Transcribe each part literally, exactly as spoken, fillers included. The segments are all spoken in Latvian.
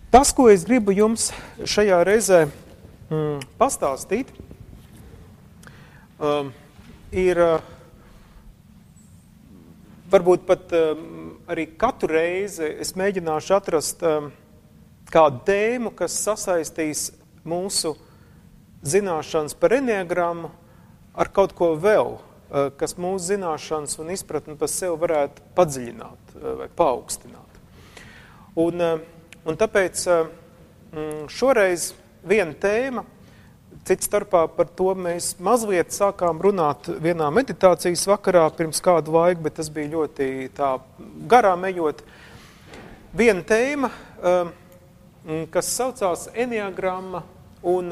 Tas, ko es gribu jums šajā reizē mm, pastāstīt, um, ir uh, varbūt pat um, arī katru reizi es mēģināšu atrast um, kādu tēmu, kas sasaistīs mūsu zināšanas par enneagrammu ar kaut ko vēl, uh, kas mūsu zināšanas un izpratni par sevi varētu padziļināt uh, vai paaugstināt. Un, uh, un tāpēc uh, šoreiz viena tēma, cits starpā par to mēs mazliet sākām runāt vienā meditācijas vakarā pirms kādu laiku, bet tas bija ļoti tā garām ejot. Viena tēma, kas saucās enneagramma un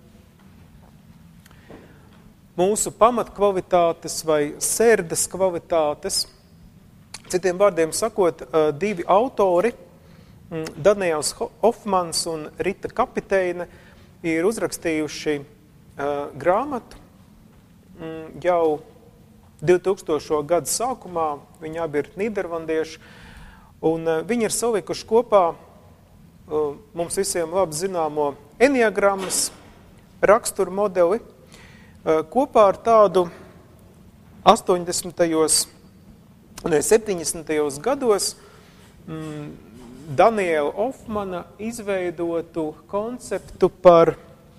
mūsu pamatkvalitātes vai sērdes kvalitātes. Citiem vārdiem sakot, divi autori, Daniels Hofmans un Rita Kapiteine, ir uzrakstījuši uh, grāmatu mm, jau divtūkstošo gadu sākumā, viņi abi ir nīderlandieši, un uh, viņi ir salikuši kopā uh, mums visiem labi zināmo enneagrammas raksturu modeli, uh, kopā ar tādu astoņdesmitajos, ne, septiņdesmitajos gados mm, Daniela Hofmana izveidotu konceptu par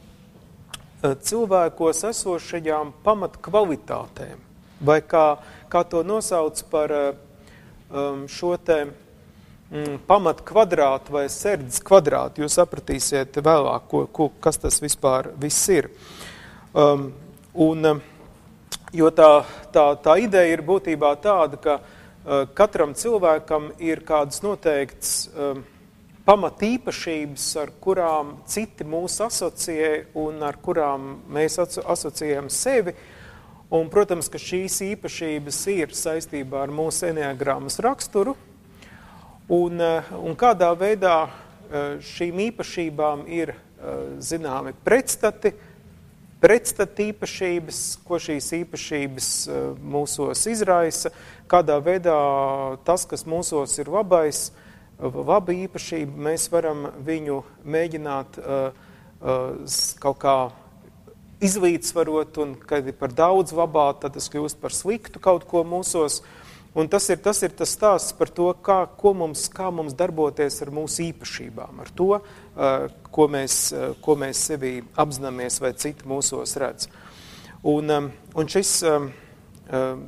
cilvēkos esošajām pamatkvalitātēm, vai kā, kā to nosauc par um, šo te um, pamatkvadrātu vai sērdes kvadrātu. Jūs sapratīsiet vēlāk, ko, ko, kas tas vispār viss ir. Um, un, jo tā, tā, tā ideja ir būtībā tāda, ka katram cilvēkam ir kādas noteiktas um, pamatīpašības, ar kurām citi mūs asociē un ar kurām mēs asociējam sevi. Un, protams, ka šīs īpašības ir saistībā ar mūsu enneagrammas raksturu. Un, un kādā veidā šīm īpašībām ir zināmi pretstati, pretstati īpašības, ko šīs īpašības mūsos izraisa, kādā veidā tas, kas mūsos ir labais, laba īpašība, mēs varam viņu mēģināt uh, uh, kaut kā izlīdzsvarot, un kad ir par daudz labā, tad tas kļūst par sliktu kaut ko mūsos. Un tas ir tas, ir tas stāsts par to, kā, ko mums, kā mums darboties ar mūsu īpašībām, ar to, uh, ko, mēs, uh, ko mēs sevī apzināmies vai citi mūsos redz. Un, um, un šis um, um,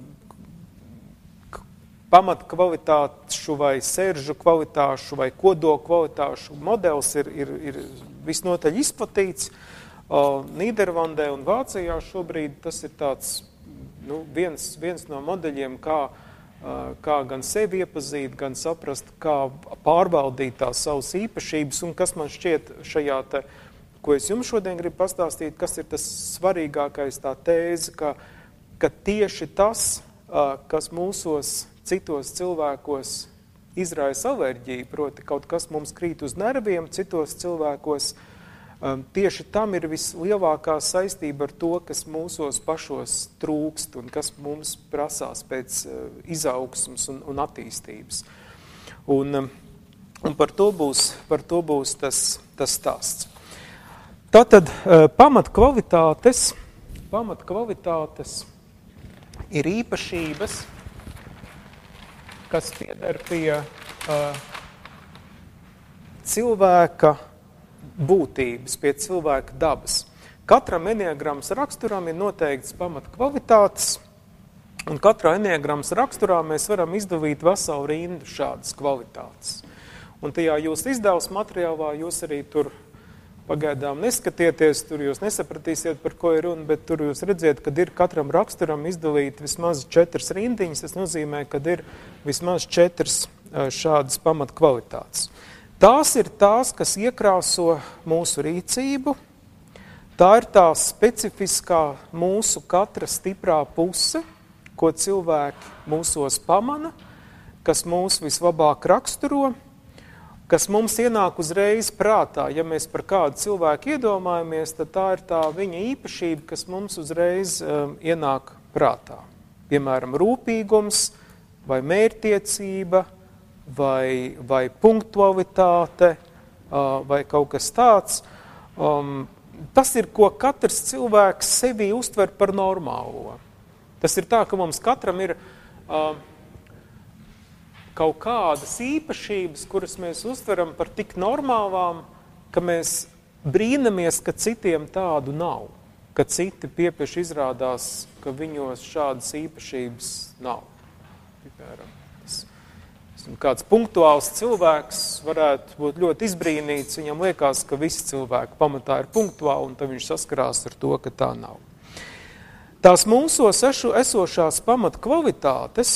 pamatkvalitāšu vai sēržu kvalitāšu vai kodola kvalitāšu modelis ir, ir, ir visnotaļ izplatīts. Uh, Nīderlandē un Vācijā šobrīd tas ir tāds, nu, viens, viens no modeļiem, kā, uh, kā gan sevi iepazīt, gan saprast, kā pārvaldīt tās savas īpašības, un kas man šķiet šajā te, ko es jums šodien gribu pastāstīt, kas ir tas svarīgākais, tā tēze, ka, ka tieši tas, uh, kas mūsos citos cilvēkos izraisa alerģiju, proti kaut kas mums krīt uz nerviem, citos cilvēkos um, tieši tam ir vislielākā saistība ar to, kas mūsos pašos trūkst un kas mums prasās pēc uh, izaugsmas un, un attīstības. Un, um, un par to būs, par to būs tas, tas stāsts. Tātad uh, pamatkvalitātes, pamatkvalitātes ir īpašības, kas pieder pie uh, cilvēka būtības, pie cilvēka dabas. Katram enneagrammas raksturam ir noteikts pamatkvalitātes, un katrā enneagrammas raksturā mēs varam izdalīt veselu rindu šādas kvalitātes. Un tajā jūs izdevas materiālā, jūs arī tur pagaidām neskatieties, tur jūs nesapratīsiet, par ko ir runa, bet tur jūs redziet, kad ir katram raksturam izdalīt vismaz četras rindiņas, tas nozīmē, kad ir vismaz četras šādas pamatkvalitātes. Tās ir tās, kas iekrāso mūsu rīcību, tā ir tā specifiskā mūsu katra stiprā puse, ko cilvēki mūsos pamana, kas mūs vislabāk raksturo, kas mums ienāk uzreiz prātā. Ja mēs par kādu cilvēku iedomājamies, tad tā ir tā viņa īpašība, kas mums uzreiz um, ienāk prātā. Piemēram, rūpīgums, vai mērķtiecība, vai, vai punktualitāte, vai kaut kas tāds. Um, tas ir, ko katrs cilvēks sevī uztver par normālo. Tas ir tā, ka mums katram ir uh, kaut kādas īpašības, kuras mēs uztveram par tik normālām, ka mēs brīnamies, ka citiem tādu nav. Ka citi piepieši izrādās, ka viņos šādas īpašības nav. Piemēram, kāds punktuāls cilvēks varētu būt ļoti izbrīnīts, viņam liekas, ka visi cilvēki pamatā ir punktuāli, un tad viņš saskarās ar to, ka tā nav. Tās mūsos esošās pamatkvalitātes,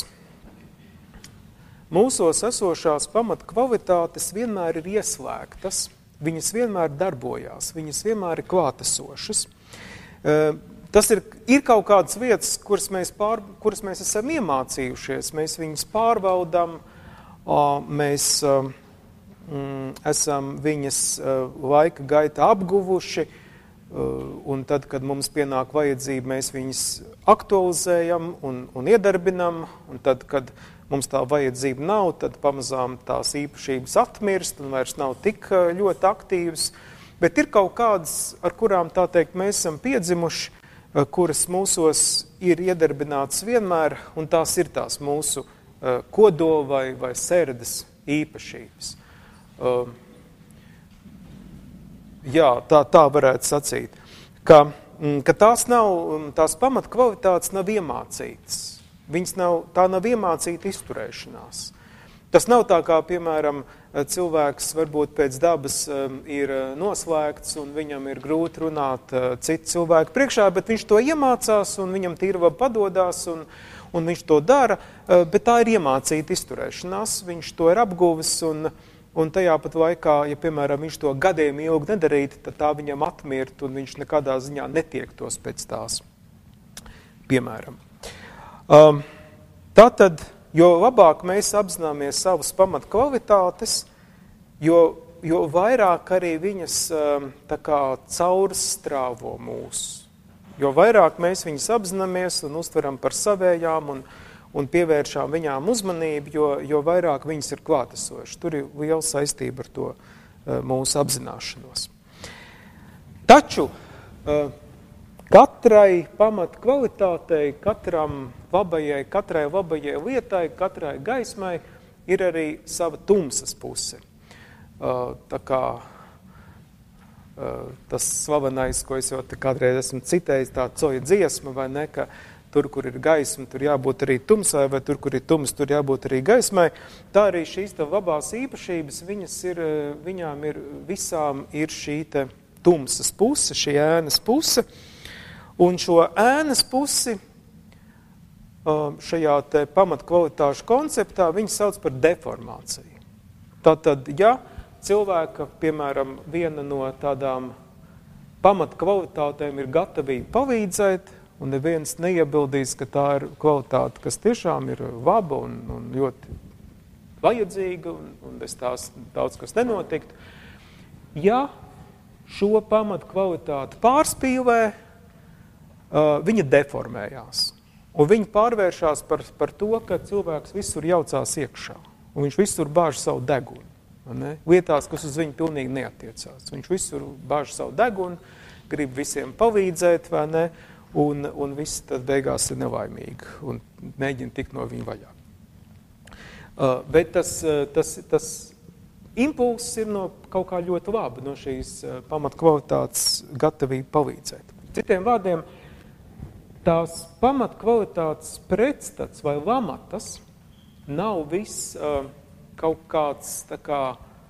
mūsos esošās pamatkvalitātes vienmēr ir ieslēgtas, viņas vienmēr darbojās, viņas vienmēr ir klātesošas. Tas ir, ir kaut kādas vietas, kuras mēs, pār, kuras mēs esam iemācījušies, mēs viņas pārbaudam, mēs mm, esam viņas laika gaitā apguvuši, un tad, kad mums pienāk vajadzība, mēs viņas aktualizējam un, un iedarbinam, un tad, kad mums tā vajadzība nav, tad pamazām tās īpašības atmirst un vairs nav tik ļoti aktīvas, bet ir kaut kādas, ar kurām, tā teikt, mēs esam piedzimuši, kuras mūsos ir iedarbināts vienmēr, un tās ir tās mūsu kodola vai, vai sērdas īpašības. Uh, jā, tā, tā varētu sacīt, ka, ka tās nav, tās pamatkvalitātes nav iemācītas. Viņas nav, tā nav iemācīta izturēšanās. Tas nav tā kā, piemēram, cilvēks varbūt pēc dabas ir noslēgts un viņam ir grūti runāt citu cilvēku priekšā, bet viņš to iemācās un viņam tīrva padodās un un viņš to dara, bet tā ir iemācīta izturēšanās, viņš to ir apguvis, un, un tajā pat laikā, ja, piemēram, viņš to gadiem ilgi nedarītu, tad tā viņam atmirt, un viņš nekādā ziņā netiektos pēc tās, piemēram. Um, tātad, jo labāk mēs apzināmies savas pamatkvalitātes, jo, jo vairāk arī viņas um, tā kā caurstrāvo mūsu. Jo vairāk mēs viņas apzināmies un uztveram par savējām un, un pievēršām viņām uzmanību, jo, jo vairāk viņas ir klātesošas. Tur ir liela saistība ar to mūsu apzināšanos. Taču katrai pamatkvalitātei, katram labajai, katrai labajai lietai, katrai gaismai ir arī sava tumsas puse. Tā kā tas slavenais, ko es jau kādreiz esmu citējis, tā coja dziesma, vai ne, ka tur, kur ir gaisma, tur jābūt arī tumsai, vai tur, kur ir tums, tur jābūt arī gaismai. Tā arī šīs te labās īpašības, viņas ir, viņām ir, visām ir šī te tumsas puse, šī ēnas puse, un šo ēnas pusi šajā te pamatkvalitāšu konceptā viņi sauc par deformāciju. Tātad, ja cilvēka, piemēram, viena no tādām pamatkvalitātēm ir gatavība palīdzēt, un neviens neiebildīs, ka tā ir kvalitāte, kas tiešām ir laba un, un ļoti vajadzīga, un, un bez tās daudz kas nenotikt. Ja šo pamatkvalitāti pārspīlē, viņa deformējās, un viņa pārvēršās par, par to, ka cilvēks visur jaucās iekšā, un viņš visur bāž savu degunu. Ne? Lietās, kas uz viņu pilnīgi neatiecās. Viņš visur bāž savu degunu, grib visiem palīdzēt, vai ne, un, un viss tad beigās ir nelaimīgi un mēģina tikt no viņa vaļā. Uh, bet tas, tas, tas impulss ir no kaut kā ļoti laba, no šīs uh, pamatkvalitātes gatavība palīdzēt. Citiem vārdiem, tās pamatkvalitātes pretstats vai lamatas nav viss uh, kaut kāds tā kā,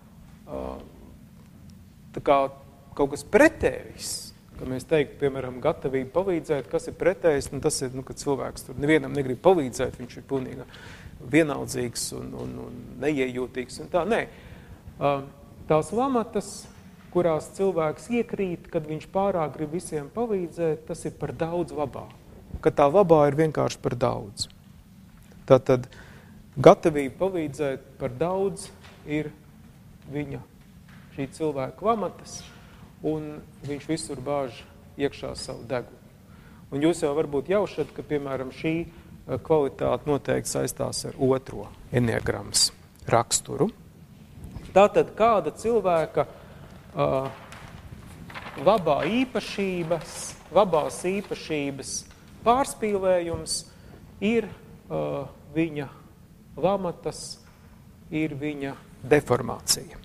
tā kā kaut kas pretējs, ka mēs teiktu, piemēram, gatavība palīdzēt, kas ir pretējs, un tas ir, nu, ka cilvēks tur nevienam negrib palīdzēt, viņš ir pilnīgi vienaldzīgs un, un, un neiejūtīgs un tā. Nē, tās lamatas, kurās cilvēks iekrīt, kad viņš pārāk grib visiem palīdzēt, tas ir par daudz labā. Ka tā labā ir vienkārši par daudz. Tātad, gatavība palīdzēt par daudz ir viņa, šī cilvēka lamatas, un viņš visur bāž iekšā savu degunu. Un jūs jau varbūt jaušat, ka, piemēram, šī kvalitāte noteikti saistās ar otro enneagrammas raksturu. Tātad kāda cilvēka uh, labā īpašības, labās īpašības pārspīlējums ir uh, viņa lamatas, ir viņa deformācija.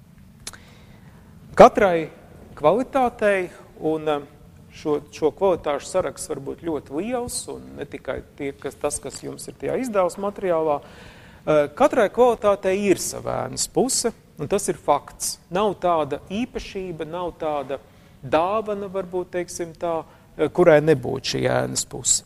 Katrai kvalitātei, un šo, šo kvalitāšu saraksts var būt ļoti liels, un ne tikai tie, kas, tas, kas jums ir tajā izdevums materiālā, katrai kvalitātei ir sava ēnas puse, un tas ir fakts. Nav tāda īpašība, nav tāda dāvana, varbūt, teiksim tā, kurai nebūtu šī ēnas puse.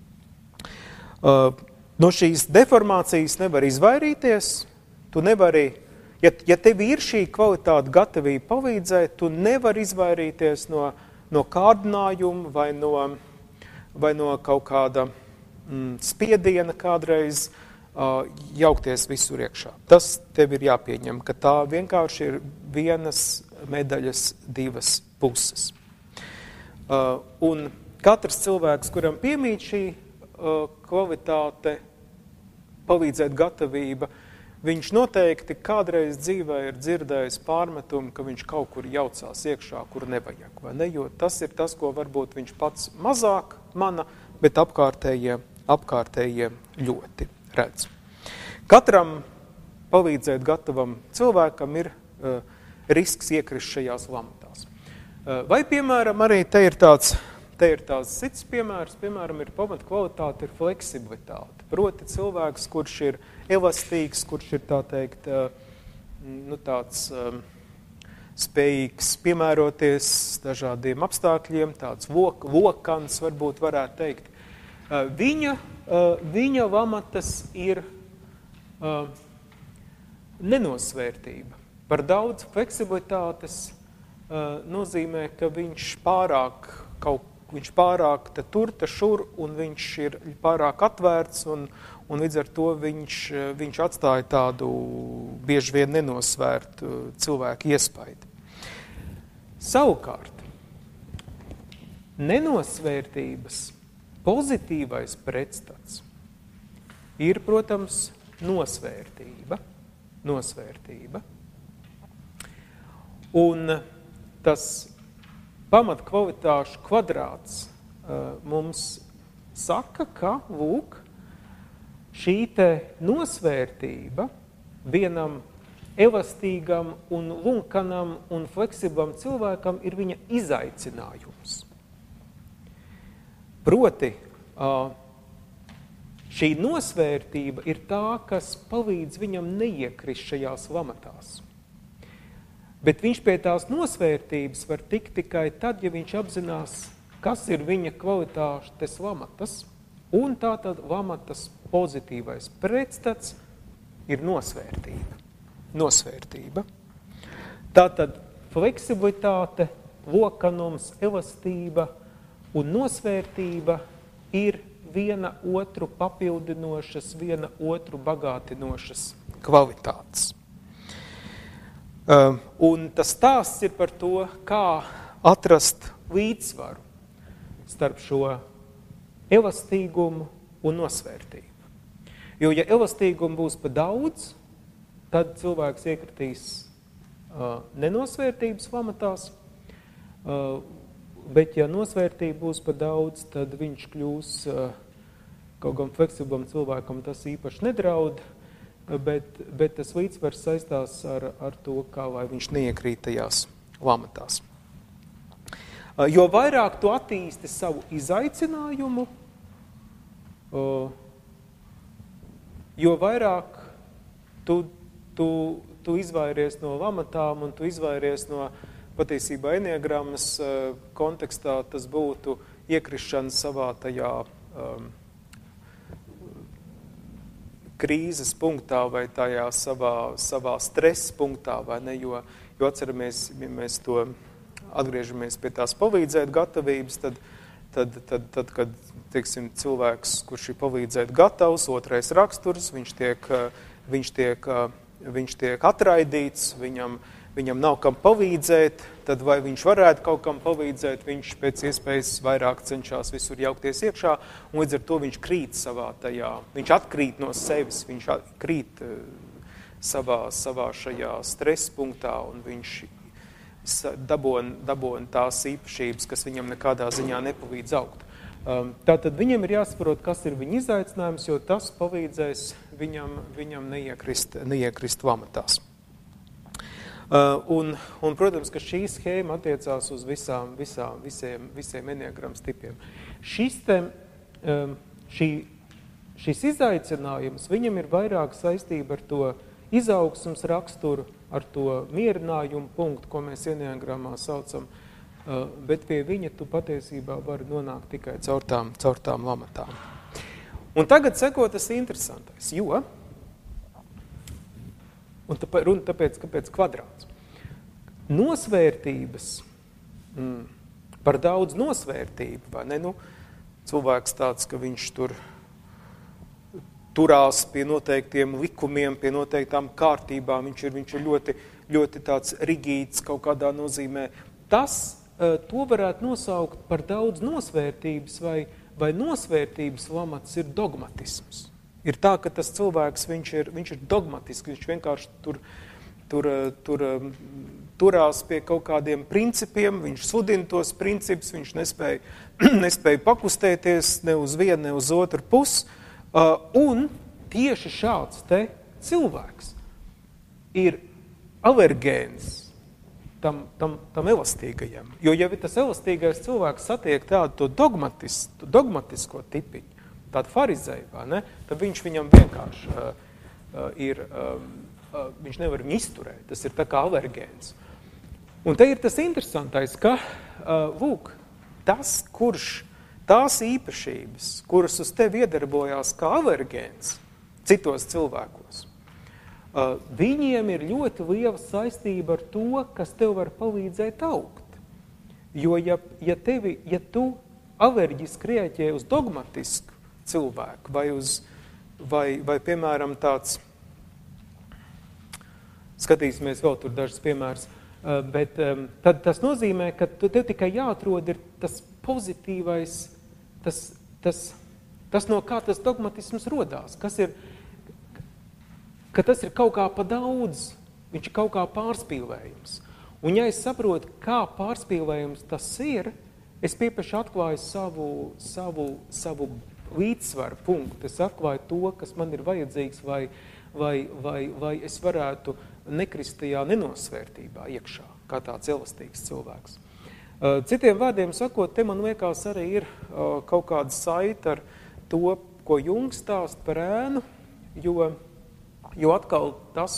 No šīs deformācijas nevar izvairīties, tu nevari, ja, ja tev ir šī kvalitāte gatavība palīdzēt, tu nevar izvairīties no, no kārdinājuma vai no, vai no kaut kāda mm, spiediena kādreiz uh, jaukties visur iekšā. Tas tev ir jāpieņem, ka tā vienkārši ir vienas medaļas divas puses. Uh, un katrs cilvēks, kuram piemīt šī uh, kvalitāte, palīdzēt gatavība, viņš noteikti kādreiz dzīvē ir dzirdējis pārmetumu, ka viņš kaut kur jaucās iekšā, kur nevajag, vai ne? Jo tas ir tas, ko varbūt viņš pats mazāk mana, bet apkārtējie, apkārtējie ļoti redz. Katram palīdzēt gatavam cilvēkam ir uh, risks iekrist šajās lamatās. Uh, vai, piemēram, arī te ir tāds, te ir tāds cits piemērs, piemēram, ir pamat kvalitāte, ir fleksibilitāte. Proti cilvēks, kurš ir elastīgs, kurš ir, tā teikt, nu, tāds um, spējīgs piemēroties dažādiem apstākļiem, tāds vok, vokans, varbūt varētu teikt. Uh, viņa, uh, viņa lamatas ir uh, nenosvērtība. Par daudz fleksibilitātes uh, nozīmē, ka viņš pārāk kaut Viņš pārāk te tur, te šur, un viņš ir pārāk atvērts, un, un līdz ar to viņš, viņš atstāja tādu bieži vien nenosvērtu cilvēku iespaidu. Savukārt, nenosvērtības pozitīvais pretstats ir, protams, nosvērtība. Nosvērtība. Un tas pamat kvalitāšu kvadrāts uh, mums saka, ka, lūk, šī te nosvērtība vienam elastīgam un lunkanam un fleksiblam cilvēkam ir viņa izaicinājums. Proti, uh, šī nosvērtība ir tā, kas palīdz viņam neiekrist šajās lamatās. Bet viņš pie tās nosvērtības var tikt tikai tad, ja viņš apzinās, kas ir viņa kvalitātes lamatas, un tātad lamatas pozitīvais pretstats ir nosvērtība. Nosvērtība. Tātad fleksibilitāte, lokanums, elastība un nosvērtība ir viena otru papildinošas, viena otru bagātinošas kvalitātes. Uh, un tas stāsts ir par to, kā atrast līdzsvaru starp šo elastīgumu un nosvērtību. Jo, ja elastīgumu būs pa daudz, tad cilvēks iekritīs uh, nenosvērtības lamatās, uh, bet ja nosvērtība būs pa daudz, tad viņš kļūs uh, kaut gan fleksiblam cilvēkam tas īpaši nedraud, Bet, bet tas līdzsvars saistās ar, ar to, kā lai viņš neiekrīt tajās lamatās. Jo vairāk tu attīsti savu izaicinājumu, jo vairāk tu, tu, tu izvairies no lamatām un tu izvairies no patiesībā enneagrammas kontekstā, tas būtu iekrišana savā tajā um, krīzes punktā vai tajā savā, savā stresa punktā, vai ne, jo, jo atceramies, ja mēs to atgriežamies pie tās palīdzēt gatavības, tad, tad, tad, tad kad, teiksim, cilvēks, kurš ir palīdzēt gatavs, otrais raksturs, viņš tiek, viņš tiek, viņš tiek atraidīts, viņam, viņam nav kam palīdzēt, tad vai viņš varētu kaut kam palīdzēt, viņš pēc iespējas vairāk cenšas visur jaukties iekšā, un līdz ar to viņš krīt savā tajā, viņš atkrīt no sevis, viņš krīt savā, savā šajā stresa punktā, un viņš dabon, dabon tās īpašības, kas viņam nekādā ziņā nepalīdz augt. Um, tātad viņam ir jāsaprot, kas ir viņa izaicinājums, jo tas palīdzēs viņam, viņam neiekrist, neiekrist lamatās. Uh, un, un, protams, ka šī schēma attiecās uz visām, visām, visiem, visiem enneagrams tipiem. Šis, te, um, šī, šis izaicinājums, viņam ir vairāk saistība ar to izaugsmes raksturu, ar to mierinājumu punktu, ko mēs enneagramā saucam, uh, bet pie viņa tu patiesībā vari nonākt tikai caur tām, caur tām lamatām. Un tagad seko tas interesantais, jo, un tāpēc, runa tāpēc, kāpēc kvadrāts. Nosvērtības, mm, par daudz nosvērtību, vai ne, nu, cilvēks tāds, ka viņš tur turās pie noteiktiem likumiem, pie noteiktām kārtībām, viņš ir, viņš ir ļoti, ļoti tāds rigīds kaut kādā nozīmē. Tas, to varētu nosaukt par daudz nosvērtības vai, vai nosvērtības lamats ir dogmatisms. Ir tā, ka tas cilvēks, viņš ir, viņš ir dogmatisks, viņš vienkārši tur, tur, tur turās pie kaut kādiem principiem, viņš sludina tos principus, viņš nespēja, nespēja pakustēties ne uz vienu, ne uz otru pusi. Uh, un tieši šāds te cilvēks ir alergēns tam, tam, tam elastīgajam. Jo, ja tas elastīgais cilvēks satiek tādu to dogmatis, dogmatisko tipiņu, tādu farizēju, ne, tad viņš viņam vienkārši uh, uh, ir, um, uh, viņš nevar viņu izturēt. Tas ir tā kā alergēns. Un te ir tas interesantais, ka, uh, lūk, tas, kurš tās īpašības, kuras uz tevi iedarbojās kā alergēns citos cilvēkos, viņiem ir ļoti liela saistība ar to, kas tev var palīdzēt augt. Jo ja, ja, tevi, ja tu alerģiski rēģē uz dogmatisku cilvēku vai, uz, vai, vai piemēram tāds, skatīsimies vēl tur dažas piemērs, bet tad tas nozīmē, ka tev tikai jāatrod ir tas pozitīvais, Tas, tas, tas no kā tas dogmatisms rodās, kas ir, ka tas ir kaut kā pa daudz, viņš ir kaut kā pārspīlējums. Un ja es saprotu, kā pārspīlējums tas ir, es piepaši atklāju savu, savu, savu līdzsvaru punktu, es atklāju to, kas man ir vajadzīgs, vai, vai, vai, vai es varētu nekrist tajā nenosvērtībā iekšā, kā tāds elastīgs cilvēks. Citiem vārdiem sakot, te man liekas arī ir uh, kaut kāda saita ar to, ko Jungs stāst par ēnu, jo, jo atkal tas,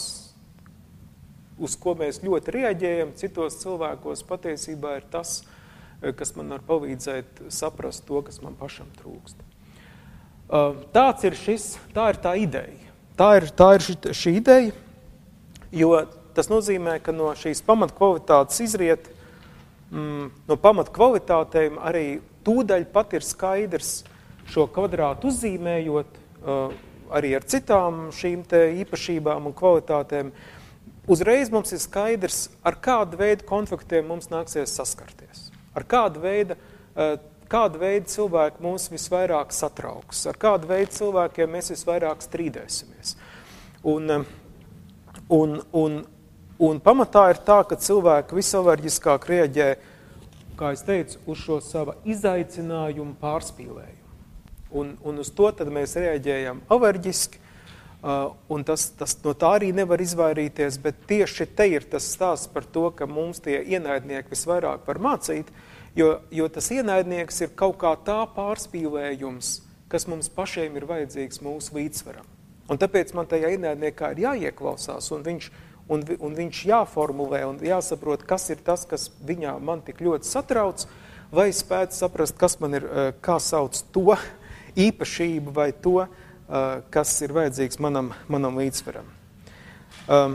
uz ko mēs ļoti reaģējam citos cilvēkos, patiesībā ir tas, kas man var palīdzēt saprast to, kas man pašam trūkst. Uh, tāds ir šis, tā ir tā ideja. Tā ir, tā ir šī, šī ideja, jo tas nozīmē, ka no šīs pamatkvalitātes izriet Mm, no pamata kvalitātēm arī tūdaļ pat ir skaidrs šo kvadrātu uzzīmējot, uh, arī ar citām šīm te īpašībām un kvalitātēm. Uzreiz mums ir skaidrs, ar kādu veidu konfliktiem mums nāksies saskarties. Ar kādu veidu, uh, kādu veidu cilvēku mums visvairāk satrauks, ar kādu veidu cilvēkiem mēs visvairāk strīdēsimies. Un, un, un Un pamatā ir tā, ka cilvēki visalerģiskāk rieģē, kā es teicu, uz šo sava izaicinājumu pārspīlējumu. Un, un uz to tad mēs rieģējam alerģiski, uh, un tas, tas no tā arī nevar izvairīties, bet tieši te ir tas stāsts par to, ka mums tie ienaidnieki visvairāk var mācīt, jo, jo tas ienaidnieks ir kaut kā tā pārspīlējums, kas mums pašiem ir vajadzīgs mūsu līdzsvaram. Un tāpēc man tajā ienaidniekā ir jāieklausās, un viņš Un, un viņš jāformulē un jāsaprot, kas ir tas, kas viņā man tik ļoti satrauc, vai spēt saprast, kas man ir, kā sauc to īpašību vai to, kas ir vajadzīgs manam, manam līdzsvaram. Um,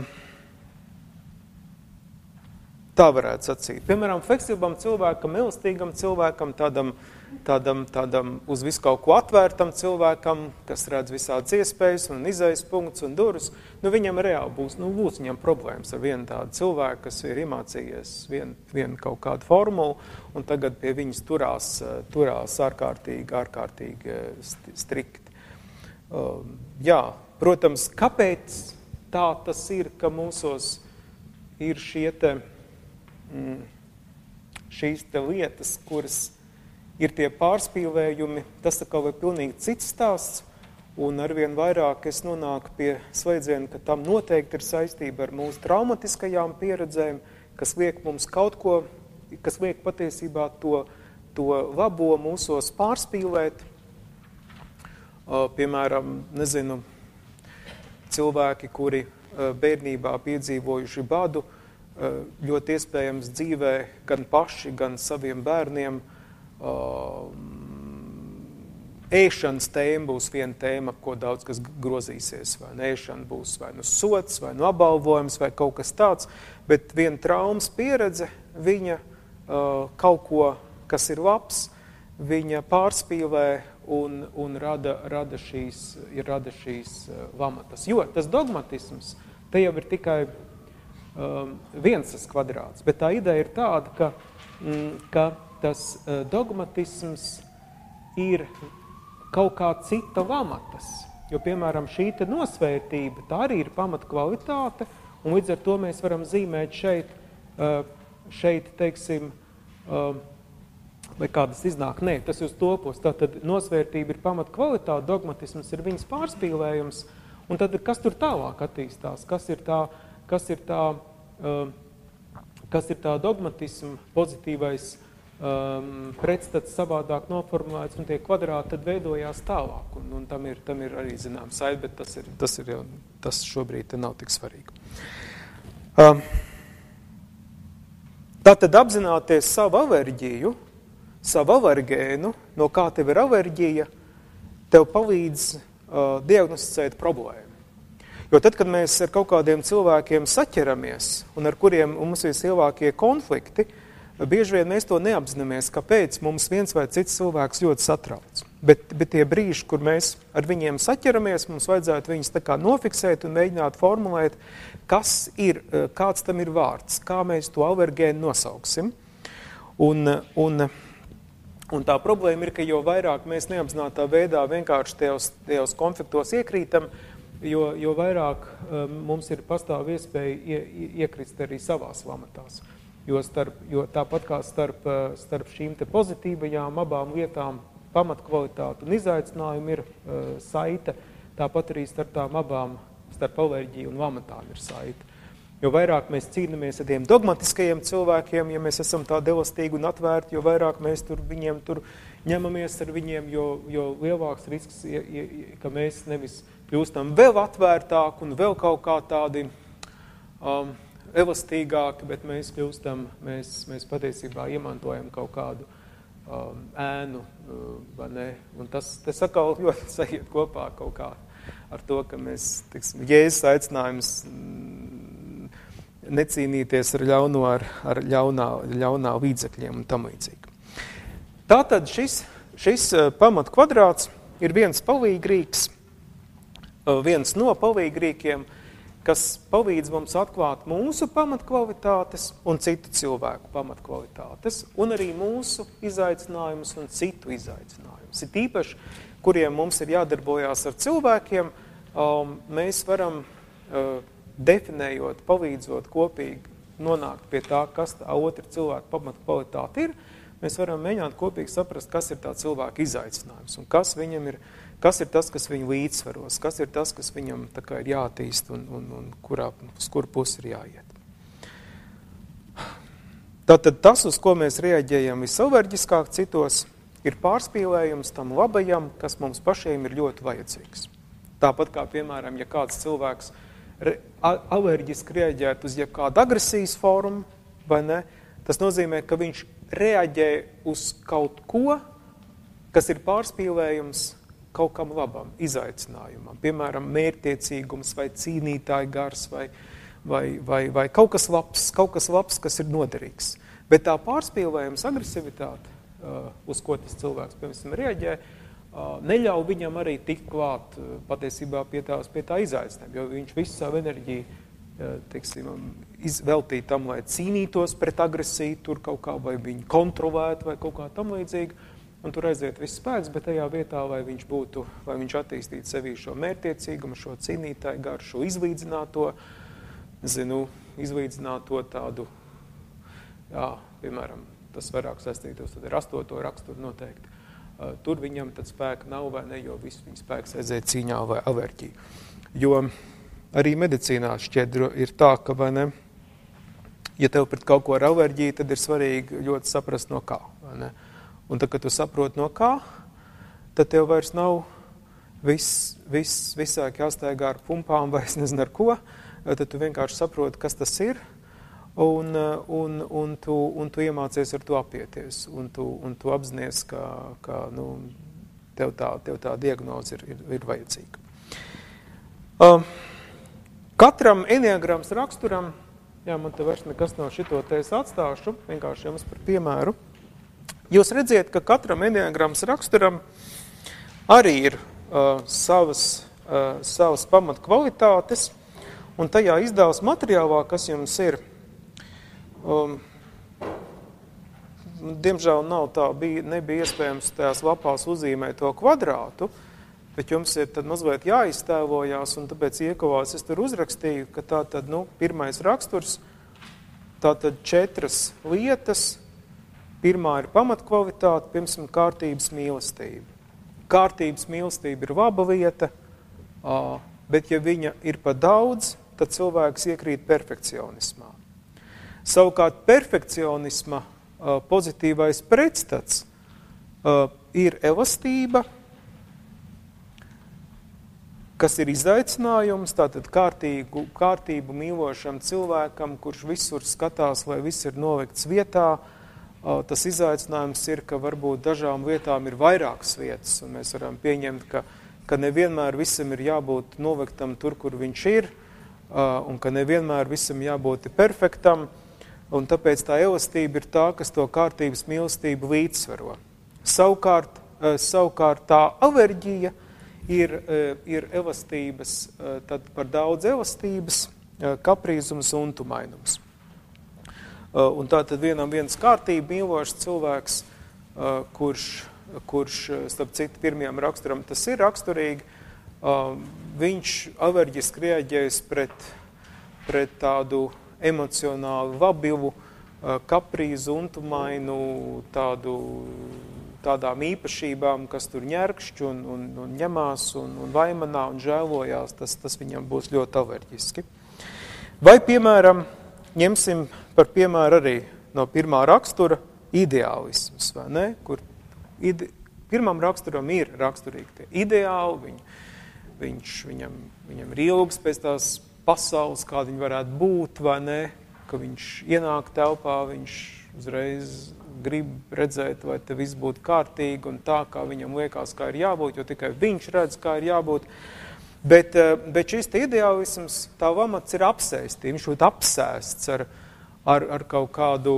tā varētu sacīt. Piemēram, fleksiblam cilvēkam, elastīgam cilvēkam, tādam, tādam, tādam uz visu kaut ko atvērtam cilvēkam, kas redz visādas iespējas un izejas punkts un durus, nu viņam reāli būs, nu būs viņam problēmas ar vienu tādu cilvēku, kas ir iemācījies vienu, vienu kaut kādu formulu un tagad pie viņas turās, turās ārkārtīgi, ārkārtīgi strikti. Uh, jā, protams, kāpēc tā tas ir, ka mūsos ir šie te, mm, šīs te lietas, kuras ir tie pārspīlējumi, tas atkal ir pilnīgi cits stāsts, un arvien vairāk es nonāku pie slēdziena, ka tam noteikti ir saistība ar mūsu traumatiskajām pieredzēm, kas liek mums kaut ko, kas liek patiesībā to, to labo mūsos pārspīlēt. Piemēram, nezinu, cilvēki, kuri bērnībā piedzīvojuši badu, ļoti iespējams dzīvē gan paši, gan saviem bērniem. Ēšanas tēma būs viena tēma, ko daudz kas grozīsies, vai ne? Ēšana būs vai nu sots, vai nu apbalvojums, vai kaut kas tāds, bet viena traumas pieredze, viņa kaut ko, kas ir labs, viņa pārspīlē un, un rada, rada šīs, rada šīs lamatas. Jo tas dogmatisms, te jau ir tikai um, viens tas kvadrāts, bet tā ideja ir tāda, ka, mm, ka tas uh, dogmatisms ir kaut kā cita lamatas. Jo, piemēram, šī te nosvērtība, tā arī ir pamata kvalitāte, un līdz ar to mēs varam zīmēt šeit, uh, šeit teiksim, uh, vai kādas iznāk, nē, tas jūs topos, tātad nosvērtība ir pamat kvalitāte, dogmatisms ir viņas pārspīlējums, un tad kas tur tālāk attīstās, kas ir tā, kas ir tā, uh, kas ir tā dogmatisma pozitīvais um, pretstats savādāk noformulēts, un tie kvadrāti tad veidojās tālāk, un, un tam ir, tam ir arī zinām saiti, bet tas ir, tas ir jau, tas šobrīd nav tik svarīgi. Um, tātad apzināties savu alerģiju, savu alergēnu, no kā tev ir alerģija, tev palīdz uh, diagnosticēt problēmu. Jo tad, kad mēs ar kaut kādiem cilvēkiem saķeramies, un ar kuriem mums ir lielākie konflikti, bieži vien mēs to neapzināmies, kāpēc mums viens vai cits cilvēks ļoti satrauc. Bet, bet tie brīži, kur mēs ar viņiem saķeramies, mums vajadzētu viņus tā kā nofiksēt un mēģināt formulēt, kas ir, kāds tam ir vārds, kā mēs to alergēnu nosauksim. Un, un Un tā problēma ir, ka jo vairāk mēs neapzinātā veidā vienkārši tajos, tajos konfliktos iekrītam, jo, jo vairāk um, mums ir pastāv iespēja ie, iekrist arī savās lamatās. Jo, starp, jo tāpat kā starp, starp šīm te pozitīvajām abām lietām pamatkvalitāte un izaicinājumu ir uh, saite, tāpat arī starp tām abām, starp alerģiju un lamatām ir saite. Jo vairāk mēs cīnamies ar tiem dogmatiskajiem cilvēkiem, ja mēs esam tādi elastīgi un atvērti, jo vairāk mēs tur viņiem tur ņemamies ar viņiem, jo, jo lielāks risks, ja, ja, ka mēs nevis kļūstam vēl atvērtāk un vēl kaut kā tādi um, elastīgāki, bet mēs kļūstam, mēs, mēs patiesībā iemantojam kaut kādu um, ēnu, uh, vai ne? Un tas, tas atkal ļoti sajiet kopā kaut kā ar to, ka mēs, tiksim, Jēzus aicinājums necīnīties ar ļauno, ar, ar ļaunā, ļaunā līdzekļiem un tam līdzīgi. Tātad šis, šis pamat kvadrāts ir viens palīgrīks, viens no palīgrīkiem, kas palīdz mums atklāt mūsu pamatkvalitātes un citu cilvēku pamatkvalitātes, un arī mūsu izaicinājumus un citu izaicinājumus. Ir īpaši, kuriem mums ir jādarbojās ar cilvēkiem, um, mēs varam uh, definējot, palīdzot kopīgi nonākt pie tā, kas tā otra cilvēka pamata kvalitāte ir, mēs varam mēģināt kopīgi saprast, kas ir tā cilvēka izaicinājums un kas viņam ir, kas ir tas, kas viņu līdzsvaros, kas ir tas, kas viņam tā kā ir jātīst un, un, un kurā, uz kuru pusi ir jāiet. Tātad tas, uz ko mēs reaģējam visalerģiskāk citos, ir pārspīlējums tam labajam, kas mums pašiem ir ļoti vajadzīgs. Tāpat kā, piemēram, ja kāds cilvēks alerģiski reaģēt uz jebkādu agresijas formu, vai ne? Tas nozīmē, ka viņš reaģē uz kaut ko, kas ir pārspīlējums kaut kam labam, izaicinājumam. Piemēram, mērķtiecīgums vai cīnītāja gars vai, vai, vai, vai kaut kas labs, kaut kas labs, kas ir noderīgs. Bet tā pārspīlējums agresivitāte, uz ko tas cilvēks, piemēram, reaģē, neļauj viņam arī tikt klāt patiesībā pie, tās, pie tā izaicinājuma, jo viņš visu savu enerģiju, teiksim, veltīt tam, lai cīnītos pret agresiju, tur kaut kā, vai viņu kontrolētu, vai kaut kā tam līdzīgi, un tur aiziet viss spēks, bet tajā vietā, lai viņš būtu, lai viņš attīstītu sevī šo mērķtiecīgumu, šo cīnītāju garu, šo izlīdzināto, zinu, izlīdzināto tādu, jā, piemēram, tas vairāk saistītos tad ar astoto raksturu noteikti. Tur viņam tad spēka nav vai ne, jo viss viņa spēks aiziet cīņā vai alerģiju. Jo arī medicīnā šķiet ir tā, ka, vai ne, ja tev pret kaut ko ar alerģiju, tad ir svarīgi ļoti saprast no kā, vai ne? Un tad, kad tu saproti no kā, tad tev vairs nav viss, viss, visāk jāstaigā ar pumpām vai es nezinu ar ko, tad tu vienkārši saproti, kas tas ir, un, un, un, tu, un tu iemācies ar to apieties, un tu, un tu apzinies, ka, ka nu, tev, tā, tev tā diagnoze ir, ir, ir vajadzīga. Uh, katram enneagrams raksturam, jā, man te vairs nekas nav šito te es atstāšu, vienkārši jums par piemēru. Jūs redziet, ka katram enneagrams raksturam arī ir uh, savas, uh, savas pamatkvalitātes, un tajā izdevas materiālā, kas jums ir, um, diemžēl nav tā, bija, nebija iespējams tajās lapās uzzīmēt to kvadrātu, bet jums ir tad mazliet jāiztēvojās, un tāpēc iekavās es tur uzrakstīju, ka tā tad, nu, pirmais raksturs, tā tad četras lietas. Pirmā ir pamatkvalitāte, pirmsim kārtības mīlestība. Kārtības mīlestība ir laba lieta, bet ja viņa ir pa daudz, tad cilvēks iekrīt perfekcionismā. Savukārt perfekcionisma pozitīvais pretstats ir elastība, kas ir izaicinājums, tātad kārtīgu, kārtību mīlošam cilvēkam, kurš visur skatās, lai viss ir nolikts vietā. Tas izaicinājums ir, ka varbūt dažām lietām ir vairākas vietas, un mēs varam pieņemt, ka, ka nevienmēr visam ir jābūt noliktam tur, kur viņš ir, un ka nevienmēr visam jābūt perfektam, un tāpēc tā elastība ir tā, kas to kārtības mīlestību līdzsvaro. Savukārt, savukārt tā alerģija ir, ir elastības, tad par daudz elastības, kaprīzums un tumainums. Un tā tad vienam viens kārtība mīlošs cilvēks, kurš, kurš, starp citu, pirmajam raksturam tas ir raksturīgi, viņš alerģiski reaģējas pret, pret tādu emocionāli labilu, kaprīzu, untumainu, tādu, tādām īpašībām, kas tur ņerkšķ un, un, un ņemās un, un vaimanā un žēlojās, tas, tas viņam būs ļoti alerģiski. Vai, piemēram, ņemsim par piemēru arī no pirmā rakstura ideālisms, vai ne? Kur ide, pirmam raksturam ir raksturīgi tie ideāli, viņ, viņš, viņam, viņam ir ilgs pēc tās pasaules, kāda viņa varētu būt, vai ne? Ka viņš ienāk telpā, viņš uzreiz grib redzēt, vai te viss būtu kārtīgi un tā, kā viņam liekas, kā ir jābūt, jo tikai viņš redz, kā ir jābūt. Bet, bet šis te ideālisms, tā vamats ir apsēsti, viņš būtu apsēsts ar, ar, ar kaut kādu,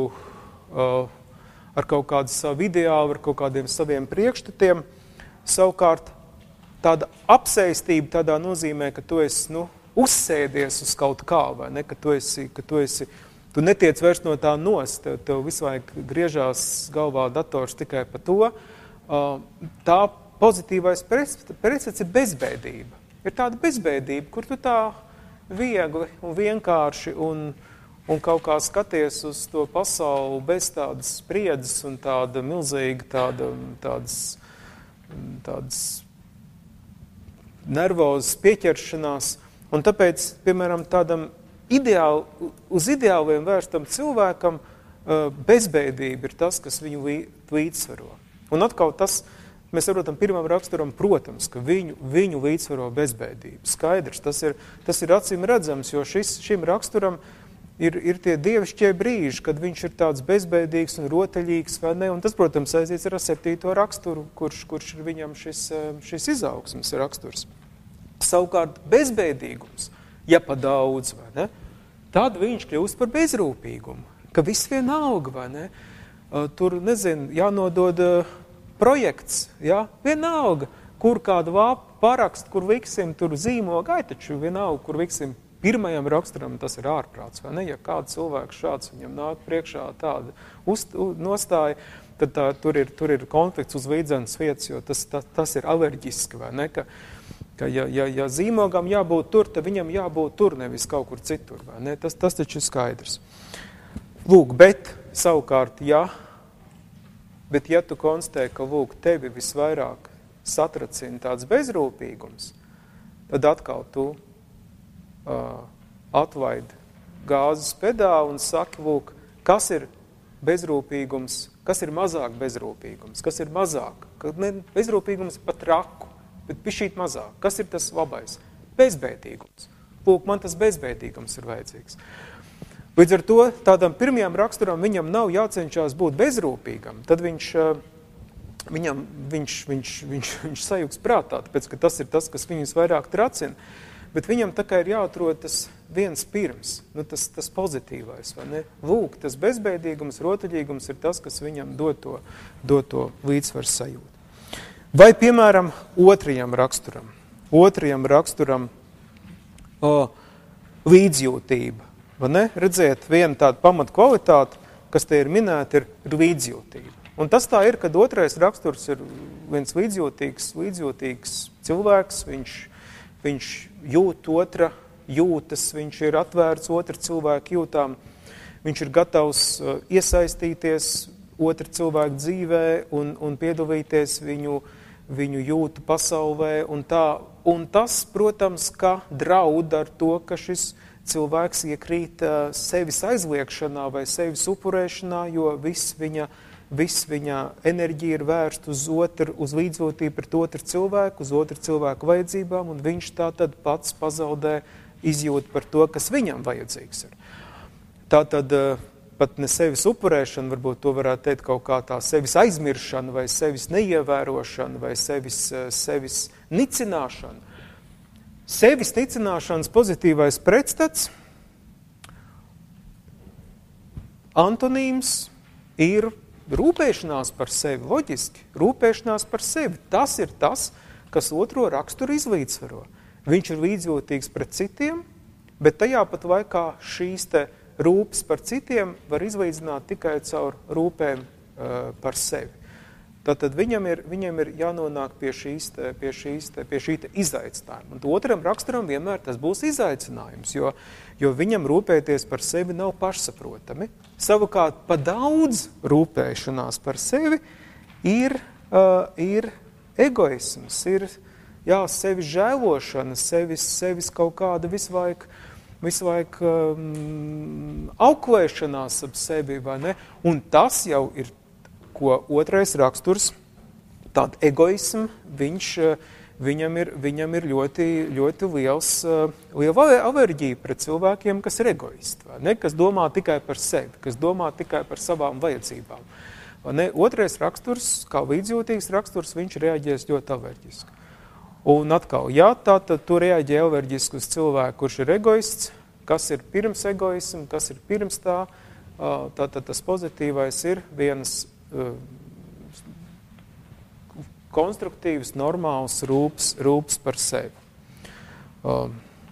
ar kaut kādu savu ideālu, ar kaut kādiem saviem priekšstatiem. Savukārt, tāda apsēstība tādā nozīmē, ka tu esi, nu, uzsēdies uz kaut kā, vai ne, ka tu esi, ka tu esi, tu netiec vairs no tā nost, tev, tev visu laiku griežās galvā dators tikai pa to. Tā pozitīvais pretstats ir bezbēdība. Ir tāda bezbēdība, kur tu tā viegli un vienkārši un, un kaut kā skaties uz to pasauli bez tādas spriedzes un tāda milzīga tāda, tādas, tādas nervozas pieķeršanās. Un tāpēc, piemēram, tādam ideāli, uz ideāliem vērstam cilvēkam bezbēdība ir tas, kas viņu līdzsvaro. Un atkal tas, mēs saprotam pirmam raksturam, protams, ka viņu, viņu līdzsvaro bezbēdība. Skaidrs, tas ir, tas ir acīm redzams, jo šis, šim raksturam ir, ir tie dievišķie brīži, kad viņš ir tāds bezbēdīgs un rotaļīgs, vai ne? Un tas, protams, aizies ar septīto raksturu, kurš, kurš ir viņam šis, šis izaugsmes raksturs. Savukārt bezbēdīgums, ja pa daudz, vai ne? Tad viņš kļūst par bezrūpīgumu, ka viss vienalga, vai ne? Tur, nezinu, jānodod projekts, ja? Vienalga, kur kādu vāpu parakst, kur liksim tur zīmogu, ai taču vienalga, kur liksim pirmajam raksturam tas ir ārprāts, vai ne? Ja kāds cilvēks šāds viņam nāk priekšā tāda uz, nostāja, tad tā, tur, ir, tur ir konflikts uz līdzenas vietas, jo tas, tas, tas ir alerģiski, vai ne? Ka, ka ja, ja, ja zīmogam jābūt tur, tad viņam jābūt tur, nevis kaut kur citur, vai ne? Tas, tas taču ir skaidrs. Lūk, bet savukārt, ja, bet ja tu konstatē, ka lūk, tevi visvairāk satracina tāds bezrūpīgums, tad atkal tu uh, atlaid gāzes pedāli un saki, lūk, kas ir bezrūpīgums, kas ir mazāk bezrūpīgums, kas ir mazāk, ka ne, bezrūpīgums pat raku, bet pišķīt mazāk. Kas ir tas labais? Bezbēdīgums. Lūk, man tas bezbēdīgums ir vajadzīgs. Līdz ar to tādam pirmajam raksturam viņam nav jācenšās būt bezrūpīgam, tad viņš, viņam, viņš, viņš, viņš, viņš sajūgs prātā, tāpēc, ka tas ir tas, kas viņus vairāk tracina, bet viņam tā kā ir jāatrod tas viens pirms, nu, tas, tas pozitīvais, vai ne? Lūk, tas bezbēdīgums, rotaļīgums ir tas, kas viņam dod to, dod to līdzsvaru sajūtu. Vai, piemēram, otrajam raksturam, otrajam raksturam o, līdzjūtība. Vai ne? Redziet, viena tāda pamata kvalitāte, kas te ir minēta, ir līdzjūtība. Un tas tā ir, kad otrais raksturs ir viens līdzjūtīgs, līdzjūtīgs cilvēks, viņš, viņš jūt otra jūtas, viņš ir atvērts otra cilvēka jūtām, viņš ir gatavs iesaistīties otra cilvēka dzīvē un, un piedalīties viņu, viņu jūtu pasaulē. Un, tā, un tas, protams, ka draud ar to, ka šis cilvēks iekrīt uh, sevis aizliekšanā vai sevis upurēšanā, jo viss viņa, viss viņa enerģija ir vērsta uz otru, uz līdzjūtību pret otru cilvēku, uz otru cilvēku vajadzībām, un viņš tā tad pats pazaudē izjūtu par to, kas viņam vajadzīgs ir. Tā tad uh, pat ne sevis upurēšana, varbūt to varētu teikt kaut kā tā sevis aizmiršana vai sevis neievērošana vai sevis, uh, sevis nicināšana. Sevis nicināšanas pozitīvais pretstats, antonīms ir rūpēšanās par sevi, loģiski, rūpēšanās par sevi. Tas ir tas, kas otro raksturu izlīdzsvaro. Viņš ir līdzjūtīgs pret citiem, bet tajā pat laikā šīs te rūpes par citiem var izlīdzināt tikai caur rūpēm uh, par sevi. Tātad viņam ir, viņam ir jānonāk pie šīs, te, pie šīs, te, pie šī te izaicinājuma. Un otram raksturam vienmēr tas būs izaicinājums, jo, jo viņam rūpēties par sevi nav pašsaprotami. Savukārt, pa daudz rūpēšanās par sevi ir, uh, ir egoisms, ir jā, sevis žēlošana, sevis, sevis kaut kāda visu laiku, visu laiku um, auklēšanās ap sevi, vai ne? Un tas jau ir ko otrais raksturs, tāda egoisma, viņš, viņam ir, viņam ir ļoti, ļoti liels, liela alerģija pret cilvēkiem, kas ir egoisti, vai ne? Kas domā tikai par sevi, kas domā tikai par savām vajadzībām. Vai ne? Otrais raksturs, kā līdzjūtīgs raksturs, viņš reaģēs ļoti alerģiski. Un atkal, ja tā, tad tu reaģē alerģiski uz cilvēku, kurš ir egoists, kas ir pirms egoismu, kas ir pirms tā, tā, tā tas pozitīvais ir vienas konstruktīvs, normāls rūps, rūps par sevi. Um,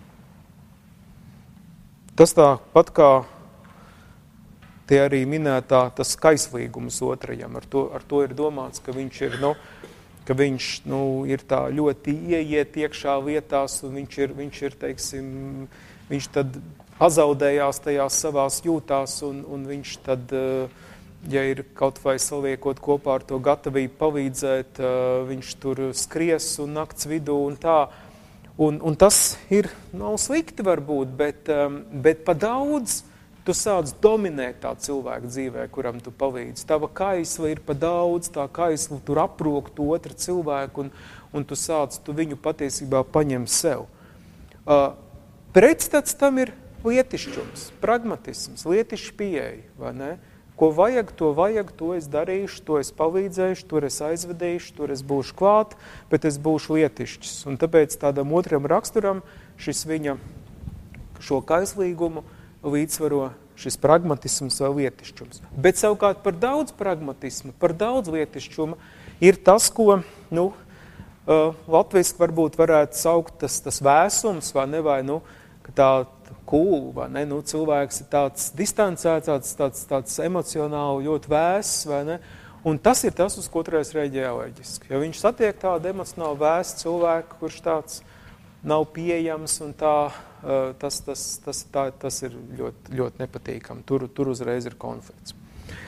tas tā pat kā tie arī minētā tas kaislīgums otrajam, ar to, ar to ir domāts, ka viņš ir, nu, ka viņš, nu, ir tā ļoti ieiet iekšā lietās, un viņš ir, viņš ir, teiksim, viņš tad pazaudējās tajās savās jūtās, un, un viņš tad uh, ja ir kaut vai saliekot kopā ar to gatavību palīdzēt, viņš tur skries un nakts vidū un tā. Un, un tas ir, nav slikti varbūt, bet, bet pa daudz tu sāc dominēt tā cilvēka dzīvē, kuram tu palīdzi. Tava kaisla ir pa daudz, tā kaisla tur aprok tu otru cilvēku un, un tu sāc, tu viņu patiesībā paņem sev. Uh, pretstats tam ir lietišķums, pragmatisms, lietišķi pieeja, vai ne? Ko vajag, to vajag, to es darīšu, to es palīdzēšu, tur es aizvedīšu, tur es būšu klāt, bet es būšu lietišķis. Un tāpēc tādam otram raksturam šis viņa šo kaislīgumu līdzsvaro šis pragmatisms vai lietišķums. Bet savukārt par daudz pragmatismu, par daudz lietišķuma ir tas, ko, nu, uh, latviski varbūt varētu saukt tas, tas vēsums, vai ne, vai, nu, ka tā, tādu cool, vai ne? Nu, cilvēks ir tāds distancēts, tāds, tāds, tāds emocionāli ļoti vēss, vai ne? Un tas ir tas, uz ko reiz reaģē alerģiski. Ja viņš satiek tādu emocionāli vēstu cilvēku, kurš tāds nav pieejams un tā, tas, tas, tas, tā, tas ir ļoti, ļoti nepatīkami. Tur, tur uzreiz ir konflikts.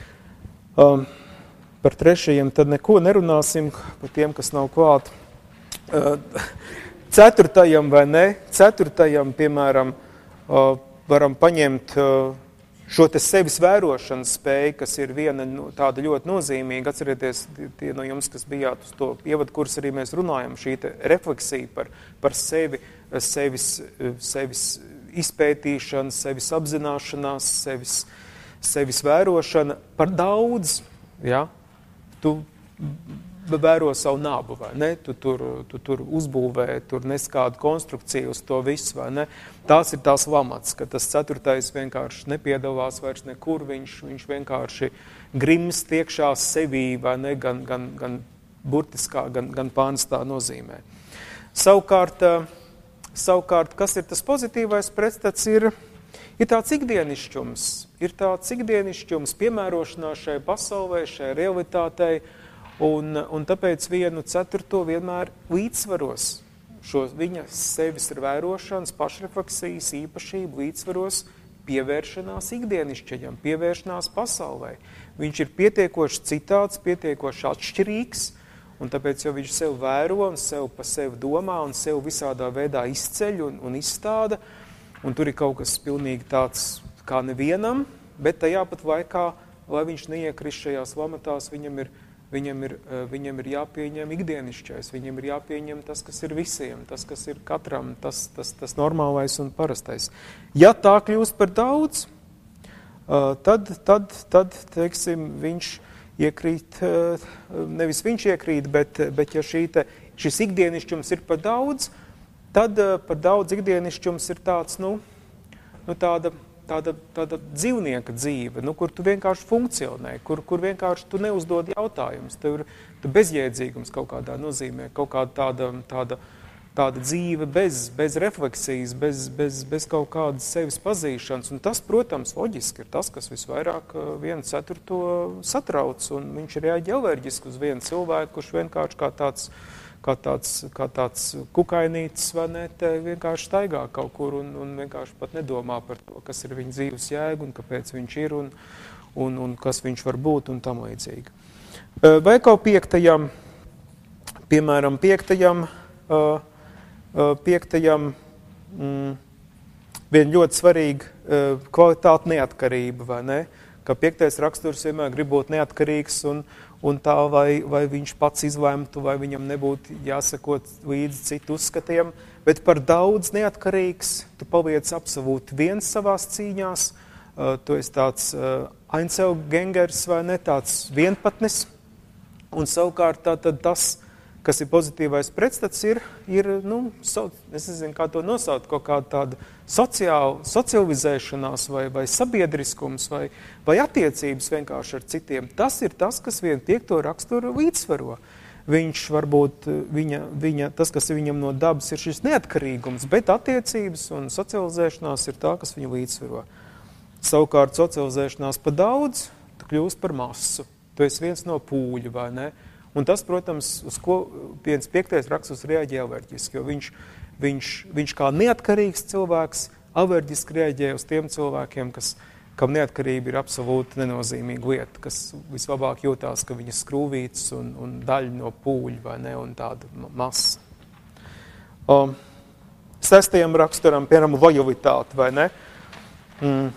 Um, par trešajiem tad neko nerunāsim, par tiem, kas nav klāt. Uh, ceturtajam vai ne, ceturtajam, piemēram, uh, varam paņemt uh, šo te sevis vērošanas spēju, kas ir viena nu, tāda ļoti nozīmīga. Atcerieties, tie no jums, kas bijāt uz to ievadu kursu, arī mēs runājam, šī te refleksija par, par sevi, sevis, sevis izpētīšana, sevis apzināšanās, sevis, sevis vērošana par daudz, ja? Tu vēro savu nabu, vai ne? Tu tur, tu tur uzbūvē, tur nes kādu konstrukciju uz to visu, vai ne? Tās ir tās lamats, ka tas ceturtais vienkārši nepiedalās vairs nekur, viņš, viņš vienkārši grimst iekšā sevī, vai ne? Gan, gan, gan burtiskā, gan, gan pārnestā nozīmē. Savukārt, savukārt, kas ir tas pozitīvais pretstats, ir, ir tāds ikdienišķums, ir tāds ikdienišķums piemērošanās šai pasaulē, šai realitātei, Un, un tāpēc vienu ceturto vienmēr līdzsvaros šo viņa sevis ir vērošanas, pašrefleksijas īpašību līdzsvaros pievēršanās ikdienišķajam, pievēršanās pasaulē. Viņš ir pietiekoši citāds, pietiekoši atšķirīgs, un tāpēc jau viņš sev vēro un sev pa sevi domā un sev visādā veidā izceļ un, un izstāda, un tur ir kaut kas pilnīgi tāds kā nevienam, bet tajā pat laikā, lai viņš neiekrist šajās lamatās, viņam ir Viņam ir, viņam ir jāpieņem ikdienišķais, viņam ir jāpieņem tas, kas ir visiem, tas, kas ir katram, tas, tas, tas normālais un parastais. Ja tā kļūst par daudz, tad, tad, tad teiksim, viņš iekrīt, nevis viņš iekrīt, bet, bet ja šī te, šis ikdienišķums ir par daudz, tad par daudz ikdienišķums ir tāds, nu, nu tāda, Tāda, tāda dzīvnieka dzīve, nu, kur tu vienkārši funkcionē, kur, kur vienkārši tu neuzdod jautājumus. Tev ir tu bezjēdzīgums kaut kādā nozīmē, kaut kāda tāda, tāda, tāda dzīve bez, bez refleksijas, bez, bez, bez kaut kādas sevis pazīšanas. Un tas, protams, loģiski ir tas, kas visvairāk vienu ceturto satrauc, un viņš ir jāģi alerģiski uz vienu cilvēku, kurš vienkārši kā tāds, kā tāds, kā tāds kukainītis, vai ne, te vienkārši staigā kaut kur un, un vienkārši pat nedomā par to, kas ir viņa dzīves jēga un kāpēc viņš ir un, un, un kas viņš var būt un tam līdzīgi. Vai kaut piektajam, piemēram, piektajam, piektajam mm, vien ļoti svarīga kvalitāte neatkarība, vai ne? Ka piektais raksturs vienmēr grib būt neatkarīgs un un tā, vai, vai viņš pats izlemtu, vai viņam nebūtu jāsakot līdzi citu uzskatiem, bet par daudz neatkarīgs, tu paliec absolūti viens savās cīņās, uh, tu esi tāds uh, Einzelgängers vai ne, tāds vienpatnis, un savukārt tā, tad tas, kas ir pozitīvais pretstats, ir, ir nu, so, es nezinu, kā to nosaukt, kaut kāda tāda sociāla, socializēšanās vai, vai sabiedriskums vai, vai attiecības vienkārši ar citiem. Tas ir tas, kas vien piekto raksturu līdzsvaro. Viņš varbūt, viņa, viņa, tas, kas viņam no dabas ir šis neatkarīgums, bet attiecības un socializēšanās ir tā, kas viņu līdzsvaro. Savukārt socializēšanās pa daudz, tu kļūst par masu. Tu esi viens no pūļu, vai ne? Un tas, protams, uz ko viens piektais raksturs reaģē alerģiski, jo viņš, viņš, viņš kā neatkarīgs cilvēks alerģiski reaģē uz tiem cilvēkiem, kas, kam neatkarība ir absolūti nenozīmīga lieta, kas vislabāk jūtās, ka viņas skrūvītas un, un daļa no pūļa, vai ne, un tāda masa. Um, sestajam raksturam, piemēram, lojalitāte, vai ne? Mm.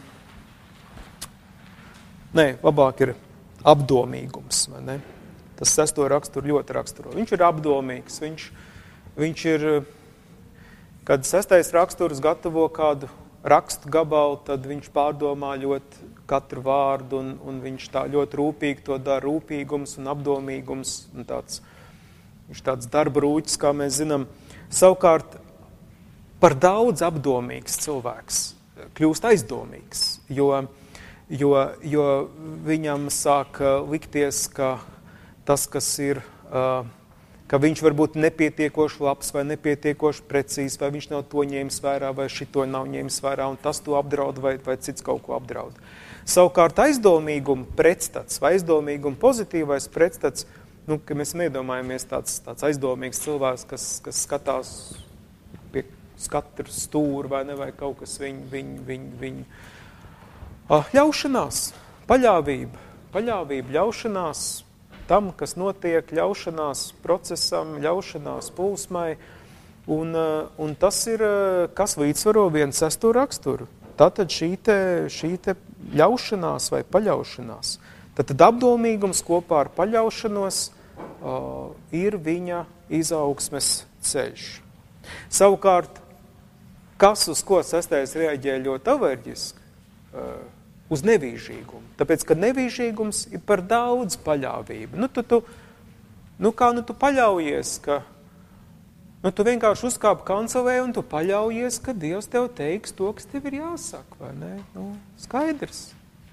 Nē, labāk ir apdomīgums, vai ne? Tas sesto raksturu ļoti raksturo. Viņš ir apdomīgs, viņš, viņš ir, kad sestais raksturs gatavo kādu rakstu gabalu, tad viņš pārdomā ļoti katru vārdu, un, un viņš tā ļoti rūpīgi to dara, rūpīgums un apdomīgums, un tāds, viņš tāds darba rūķis, kā mēs zinām. Savukārt, par daudz apdomīgs cilvēks kļūst aizdomīgs, jo, jo, jo viņam sāk likties, ka tas, kas ir, ka viņš var būt nepietiekoši labs vai nepietiekoši precīzs, vai viņš nav to ņēmis vērā, vai šito nav ņēmis vērā, un tas to apdraud, vai, vai cits kaut ko apdraud. Savukārt aizdomīguma pretstats, vai aizdomīguma pozitīvais pretstats, nu, ka mēs nedomājamies tāds, tāds aizdomīgs cilvēks, kas, kas skatās pie skatra stūra, vai ne, vai kaut kas viņu, viņu, viņu, viņu. Ah, ļaušanās, paļāvība, paļāvība, ļaušanās tam, kas notiek, ļaušanās procesam, ļaušanās plūsmai, un, un tas ir, kas līdzsvaro vienu sesto raksturu. Tātad šī te, šī te ļaušanās vai paļaušanās. Tātad apdomīgums kopā ar paļaušanos uh, ir viņa izaugsmes ceļš. Savukārt, kas uz ko sestais reaģē ļoti alerģiski? Uh, uz nevīžīgumu. Tāpēc, ka nevīžīgums ir par daudz paļāvību. Nu, tu, tu, nu kā nu tu paļaujies, ka nu, tu vienkārši uzkāp kancelē un tu paļaujies, ka Dievs tev teiks to, kas tev ir jāsaka, vai ne? Nu, skaidrs.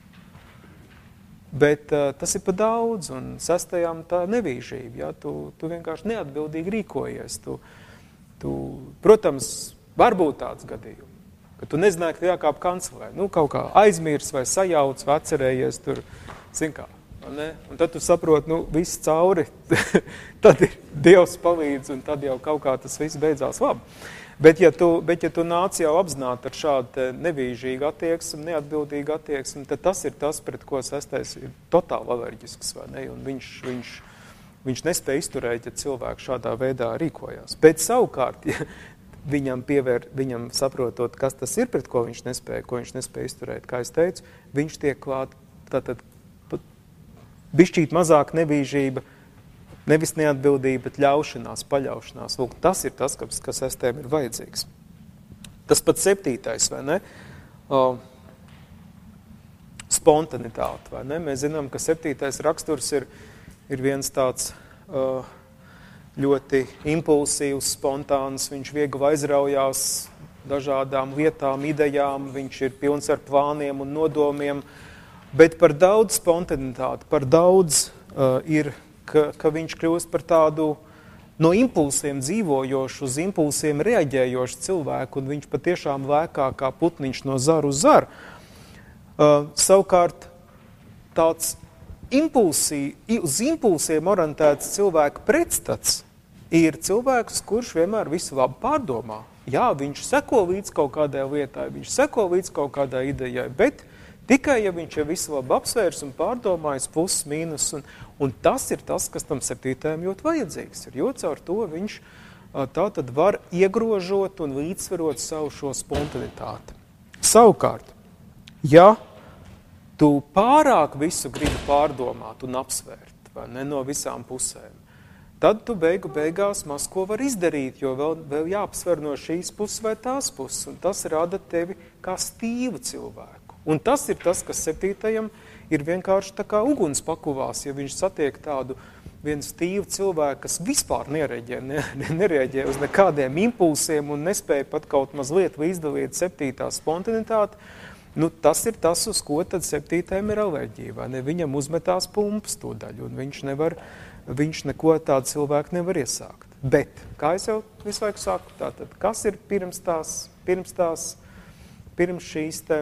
Bet uh, tas ir pa daudz, un sestajām tā nevīžība, ja? Tu, tu vienkārši neatbildīgi rīkojies. Tu, tu, protams, var būt tāds gadījums, ka tu nezināji, ka jākāp kancelē. Nu, kaut kā aizmirs vai sajauc vai atcerējies tur, zin kā. Ne? Un tad tu saproti, nu, viss cauri, tad ir Dievs palīdz, un tad jau kaut kā tas viss beidzās labi. Bet ja tu, bet ja tu nāc jau apzināti ar šādu nevīžīgu attieksmi, neatbildīgu attieksmi, tad tas ir tas, pret ko sestais ir totāli alerģisks, vai ne? Un viņš, viņš, viņš nespēja izturēt, ja cilvēki šādā veidā rīkojās. Bet savukārt, ja viņam pievēr, viņam saprotot, kas tas ir, pret ko viņš nespēja, ko viņš nespēja izturēt, kā es teicu, viņš tiek klāt, tātad, bišķīt mazāk nevīžība, nevis neatbildība, bet ļaušanās, paļaušanās. Lūk, tas ir tas, kas, kas estēm ir vajadzīgs. Tas pats septītais, vai ne? O, spontanitāte, vai ne? Mēs zinām, ka septītais raksturs ir, ir viens tāds o, ļoti impulsīvs, spontāns, viņš viegli aizraujās dažādām lietām, idejām, viņš ir pilns ar plāniem un nodomiem, bet par daudz spontanitāti, par daudz uh, ir, ka, ka viņš kļūst par tādu no impulsiem dzīvojošu, uz impulsiem reaģējošu cilvēku, un viņš patiešām lēkā kā putniņš no zaru uz zaru. Uh, savukārt tāds impulsī, uz impulsiem orientēts cilvēka pretstats ir cilvēks, kurš vienmēr visu labi pārdomā. Jā, viņš seko līdz kaut kādai lietai, viņš seko līdz kaut kādai idejai, bet tikai, ja viņš jau visu labi apsvērs un pārdomājas plus, mīnus, un, un tas ir tas, kas tam septītajam ļoti vajadzīgs ir, jo caur to viņš tā tad var iegrožot un līdzsvarot savu šo spontanitāti. Savukārt, ja tu pārāk visu gribi pārdomāt un apsvērt, vai ne, no visām pusēm, tad tu beigu beigās maz ko var izdarīt, jo vēl, vēl jāapsver no šīs puses vai tās puses, un tas rada tevi kā stīvu cilvēku. Un tas ir tas, kas septītajam ir vienkārši tā kā uguns pakuvās, ja viņš satiek tādu vienu stīvu cilvēku, kas vispār nereaģē, ne, nereaģē uz nekādiem impulsiem un nespēja pat kaut mazliet līdzdalīt septītā spontanitāti, nu tas ir tas, uz ko tad septītajam ir alerģija, vai ne? Viņam uzmetās pumpas to daļu, un viņš nevar, viņš neko tādu cilvēku nevar iesākt. Bet, kā es jau visu laiku saku, tātad, kas ir pirms tās, pirms tās, pirms šīs te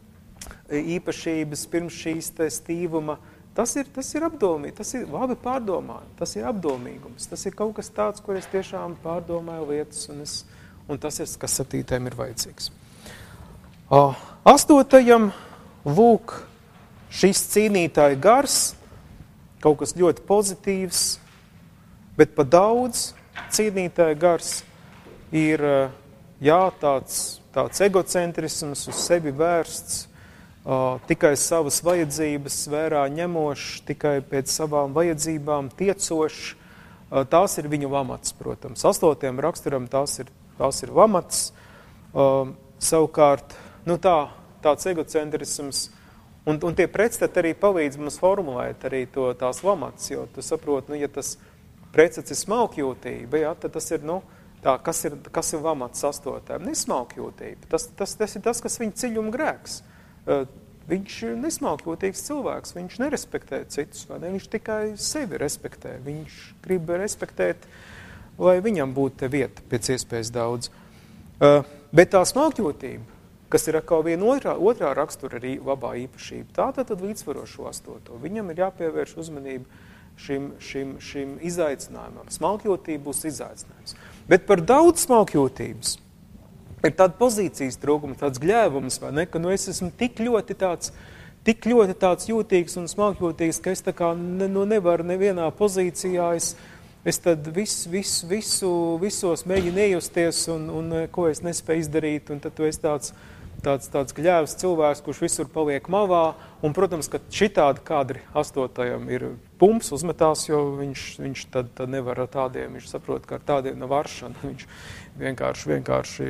īpašības, pirms šīs te stīvuma, tas ir, tas ir apdomīgi, tas ir labi pārdomāti, tas ir apdomīgums, tas ir kaut kas tāds, kur es tiešām pārdomāju lietas, un, es, un tas ir, kas septītajam ir vajadzīgs. O, astotajam, lūk, šis cīnītāja gars, kaut kas ļoti pozitīvs, bet pa daudz cīnītāja gars ir, jā, tāds, tāds egocentrisms, uz sevi vērsts, Uh, tikai savas vajadzības vērā ņemošs, tikai pēc savām vajadzībām tiecošs. Uh, tās ir viņu lamats, protams. Astotiem raksturam tās ir, tās ir lamats. Uh, savukārt, nu tā, tāds egocentrisms, un, un tie pretstati arī palīdz mums formulēt arī to tās lamats, jo tu saproti, nu, ja tas pretstats ir smalkjūtība, jā, tad tas ir, nu, tā, kas ir, kas ir lamats astotēm? Nesmalkjūtība. Tas, tas, tas ir tas, kas viņa ciļuma grēks. Viņš ir nesmalkjotīgs cilvēks, viņš nerespektē citus, vai ne? Viņš tikai sevi respektē. Viņš grib respektēt, lai viņam būtu te vieta pēc iespējas daudz. Uh, bet tā smalkjotība, kas ir atkal viena otrā, otrā rakstura arī labā īpašība, tā tad līdzsvaro šo astoto. Viņam ir jāpievērš uzmanību šim, šim, šim izaicinājumam. Smalkjotība būs izaicinājums. Bet par daudz smalkjotības ir tāda pozīcijas trūkuma, tāds gļēvums, vai ne, ka nu es esmu tik ļoti tāds, tik ļoti tāds jūtīgs un smalkjotīgs, ka es tā kā ne, nu nevaru nevienā pozīcijā, es, es tad vis, vis, visu, visos mēģinu iejusties un, un ko es nespēju izdarīt, un tad tu esi tāds, tāds, tāds gļēvs cilvēks, kurš visur paliek malā, un, protams, ka šitādi kadri astotajam ir pumps uzmetās, jo viņš, viņš tad, tad nevar ar tādiem, viņš saprot, ka ar tādiem nav varšana, viņš vienkārši, vienkārši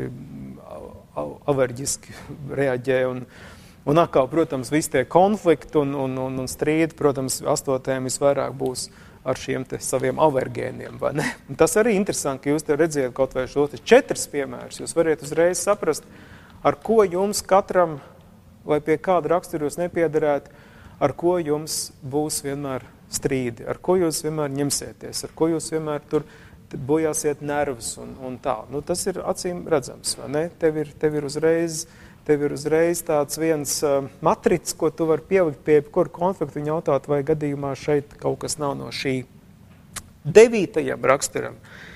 alerģiski reaģē, un, un atkal, protams, visi tie konflikti un, un, un, un strīdi, protams, astotajam visvairāk būs ar šiem te saviem alergēniem, vai ne? Un tas arī interesanti, ka jūs te redziet kaut vai šo te četras piemērus, jūs variet uzreiz saprast, ar ko jums katram, vai pie kāda rakstura jūs nepiederētu, ar ko jums būs vienmēr strīdi, ar ko jūs vienmēr ņemsieties, ar ko jūs vienmēr tur bojāsiet nervus un, un tā. Nu, tas ir acīm redzams, vai ne? Tev ir, tev ir uzreiz, tev ir uzreiz tāds viens uh, matrics, ko tu vari pielikt pie kuru konfliktu un jautāt, vai gadījumā šeit kaut kas nav no šī. Devītajam raksturam.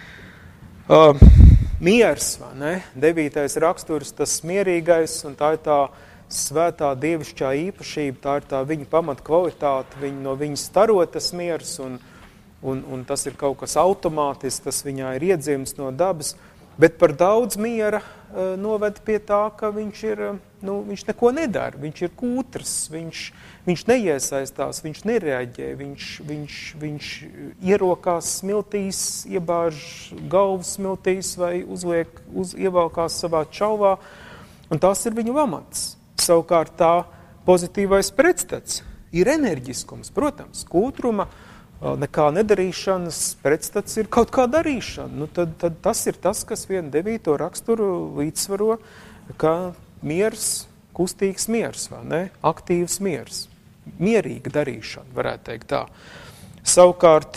Uh, miers, vai ne? Devītais raksturs, tas mierīgais, un tā ir tā svētā dievišķā īpašība, tā ir tā viņa pamata kvalitāte, viņa, no viņas starotas miers, un, un, un tas ir kaut kas automātisks, tas viņā ir iedzims no dabas, bet par daudz miera uh, noved pie tā, ka viņš ir, nu, viņš neko nedara, viņš ir kūtrs, viņš, viņš neiesaistās, viņš nereaģē, viņš, viņš, viņš ierokās smiltīs, iebāž galvas smiltīs vai uzliek, uz, ievalkās savā čauvā, un tas ir viņu amats. Savukārt tā pozitīvais pretstats ir enerģiskums, protams, kūtruma, nekā nedarīšanas pretstats ir kaut kā darīšana. Nu, tad, tad tas ir tas, kas vienu devīto raksturu līdzsvaro, ka miers, kustīgs miers, vai ne? Aktīvs miers, mierīga darīšana, varētu teikt tā. Savukārt,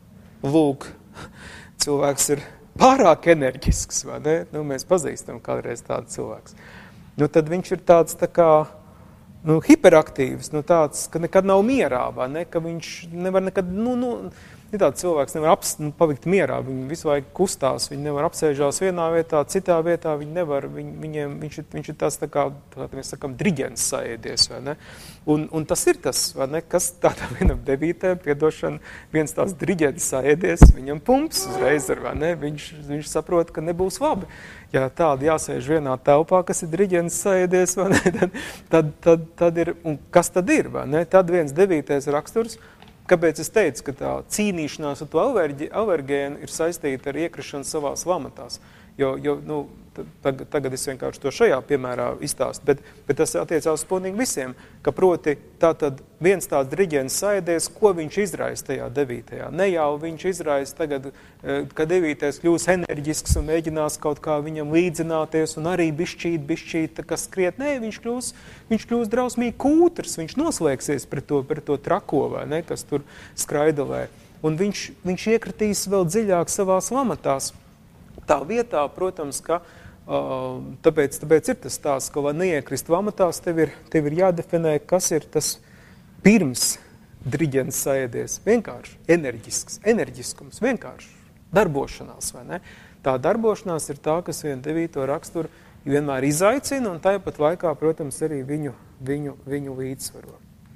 lūk, cilvēks ir pārāk enerģisks, vai ne? Nu, mēs pazīstam kādreiz tādu cilvēks. Nu, tad viņš ir tāds tā kā, nu, hiperaktīvs, nu, tāds, ka nekad nav mierā, vai ne, ka viņš nevar nekad, nu, nu, ja tāds cilvēks nevar aps, nu, pavikt mierā, viņi visu laiku kustās, viņi nevar apsēžās vienā vietā, citā vietā, viņi nevar, viņ, viņiem, viņš, ir, viņš ir tāds tā kā, tā, mēs sakam, driģens saēdies, vai ne, un, un tas ir tas, vai ne, kas tādā vienam devītēm, piedošana, viens tās driģens saēdies, viņam pumps uzreiz ar, vai ne, viņš, viņš saprot, ka nebūs labi. Ja tādi jāsēž vienā telpā, kas ir driģens saēdies, vai ne, tad, tad, tad, tad ir, un kas tad ir, vai ne, tad viens devītais raksturs, kāpēc es teicu, ka tā cīnīšanās ar to alergēnu ir saistīta ar iekrišanu savās lamatās, jo, jo nu, tagad, tagad es vienkārši to šajā piemērā izstāstu, bet, bet tas attiecās pilnīgi visiem, ka proti tātad viens tāds driģens saēdies, ko viņš izraisa tajā devītajā. Ne jau viņš izraisa tagad, ka devītais kļūs enerģisks un mēģinās kaut kā viņam līdzināties un arī bišķīt, bišķīt, kas skriet. Nē, viņš kļūs, viņš kļūs drausmīgi kūtrs, viņš noslēgsies pret to, pret to trako, vai ne, kas tur skraidelē. Un viņš, viņš iekritīs vēl dziļāk savās lamatās. Tā vietā, protams, ka uh, tāpēc, tāpēc ir tas tās, ka, lai neiekrist lamatās, tev ir, tev ir jādefinē, kas ir tas pirms driģens saēdies. Vienkārši enerģisks, enerģiskums, vienkārši darbošanās, vai ne? Tā darbošanās ir tā, kas vienu devīto raksturu vienmēr izaicina un tāpat laikā, protams, arī viņu, viņu, viņu līdzsvaro.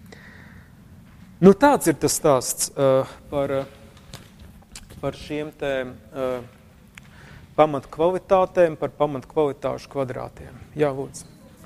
Nu, tāds ir tas stāsts uh, par, uh, par šiem te uh, pamat kvalitātēm, par pamat kvalitāšu kvadrātiem. Jā, lūdzu.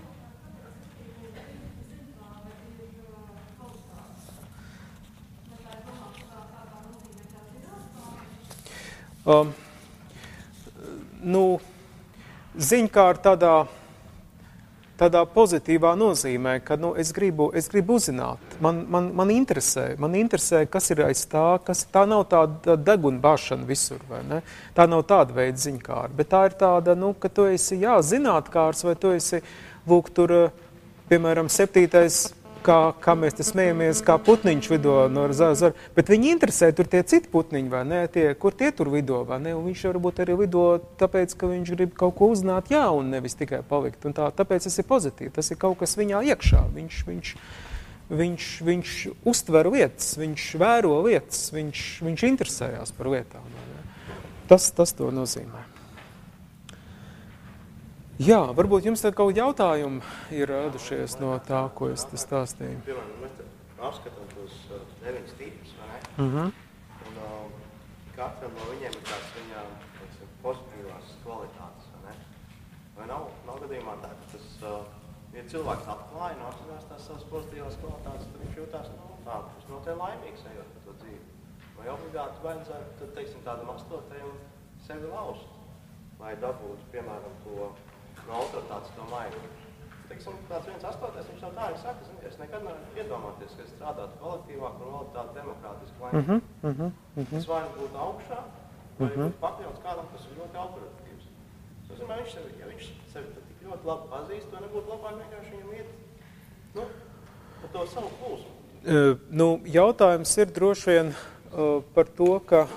Um, nu, ziņkārt tādā, tādā pozitīvā nozīmē, ka nu, es, gribu, es gribu uzzināt, man, man, man interesē, man interesē, kas ir aiz tā, kas, tā nav tāda deguna bāšana visur, vai ne? Tā nav tāda veida ziņkāra, bet tā ir tāda, nu, ka tu esi, jā, zinātkārs, vai tu esi, lūk, tur piemēram, septītais, kā, kā mēs te smējamies, kā putniņš vido no zara, zara. Bet viņi interesē tur tie citi putniņi, vai ne? Tie, kur tie tur vido, vai ne? Un viņš varbūt arī vido tāpēc, ka viņš grib kaut ko uzzināt jaunu, nevis tikai palikt. Un tā, tāpēc tas ir pozitīvi. Tas ir kaut kas viņā iekšā. Viņš, viņš, viņš, viņš uztver lietas, viņš vēro lietas, viņš, viņš interesējās par lietām. Tas, tas to nozīmē. Jā, varbūt jums tad kaut jautājumi ir radušies no tā, ko es te stāstīju. Piemēram, mēs te apskatām tos deviņas tipus, vai ne? Uh-huh. Un uh, katram no viņiem ir tāds viņa teiksim, pozitīvās kvalitātes, vai ne? Vai nav, nav gadījumā tā, ka tas uh, ja cilvēks atklāja un apzinās tās savas pozitīvās kvalitātes, tad viņš jūtās, nu, tā, tas nav te laimīgs ejot par to dzīvi. Vai obligāti vajadzētu, tad, teiksim, tādam astotajam sevi laust, lai dabūtu, piemēram, to no autoritātes to maigu. Teiksim, tāds viens astotais, viņš jau tā arī saka, zin, es nekad nevaru iedomāties, ka es strādātu kolektīvāk un vēl tādu demokrātisku laimīgu. Uh-huh, uh-huh, uh-huh. Es vai nu būtu augšā, vai uh-huh. būtu pakļauts kādam, kas ir ļoti autoritīvs. Tas vienmēr viņš sevi, ja viņš sevi tik ļoti labi pazīst, to nebūtu labāk vienkārši viņam iet, nu, par to savu pulsu. Uh, nu, jautājums ir droši vien uh, par to, ka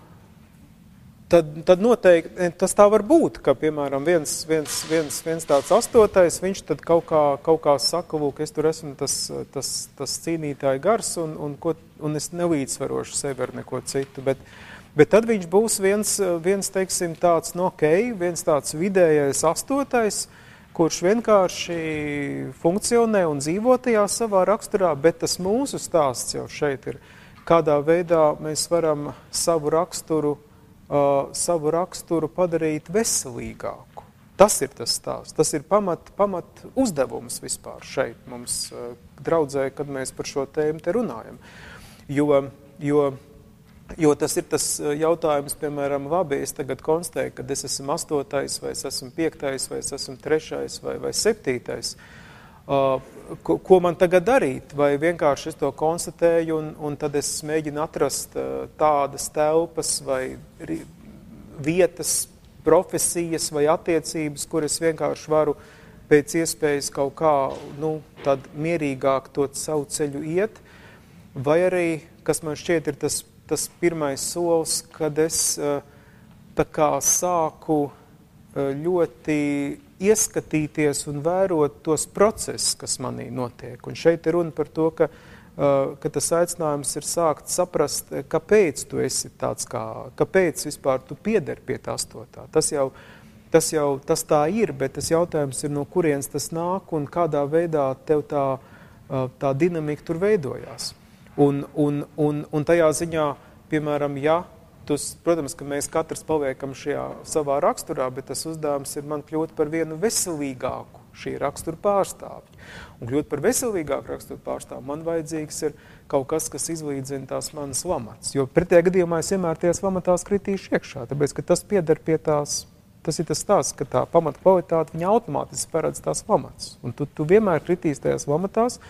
Tad, tad noteikti tas tā var būt, ka, piemēram, viens, viens, viens, viens tāds astotais, viņš tad kaut kā, kaut kā saka, lūk, es tur esmu tas, tas, tas cīnītāja gars un, un, ko, un es nelīdzsvarošu sevi ar neko citu. Bet, bet tad viņš būs viens, viens teiksim, tāds, no ok, viens tāds vidējais astotais, kurš vienkārši funkcionē un dzīvo tajā savā raksturā, bet tas mūsu stāsts jau šeit ir, kādā veidā mēs varam savu raksturu Uh, savu raksturu padarīt veselīgāku. Tas ir tas stāsts. Tas ir pamat, pamat uzdevums vispār šeit mums uh, draudzē, kad mēs par šo tēmu te runājam. Jo, jo, jo tas ir tas jautājums, piemēram, labi, es tagad konstatēju, kad es esmu astotais, vai es esmu piektais, vai es esmu trešais, vai, vai septītais. Uh, ko, ko man tagad darīt? Vai vienkārši es to konstatēju un, un tad es mēģinu atrast uh, tādas telpas vai vietas, profesijas vai attiecības, kuras vienkārši varu pēc iespējas kaut kā, nu, tad mierīgāk to savu ceļu iet, vai arī, kas man šķiet ir tas, tas pirmais solis, kad es uh, tā kā sāku uh, ļoti ieskatīties un vērot tos procesus, kas manī notiek. Un šeit ir runa par to, ka, uh, ka tas aicinājums ir sākt saprast, kāpēc tu esi tāds kā, kāpēc vispār tu piederi pie tā astotā. Tas jau, tas jau, tas tā ir, bet tas jautājums ir, no kurienes tas nāk un kādā veidā tev tā, uh, tā dinamika tur veidojās. Un, un, un, un tajā ziņā, piemēram, ja, tus, protams, ka mēs katrs paliekam šajā savā raksturā, bet tas uzdevums ir man kļūt par vienu veselīgāku šī rakstura pārstāvju. Un kļūt par veselīgāku rakstura pārstāvju, man vajadzīgs ir kaut kas, kas izlīdzina tās manas lamatas. Jo pretējā gadījumā es vienmēr tajās lamatās kritīšu iekšā, tāpēc, ka tas pieder pie tās, tas ir tas stāsts, ka tā pamata kvalitāte, viņa automātiski paredz tās lamatas. Un tu, tu vienmēr kritīs tajās lamatās,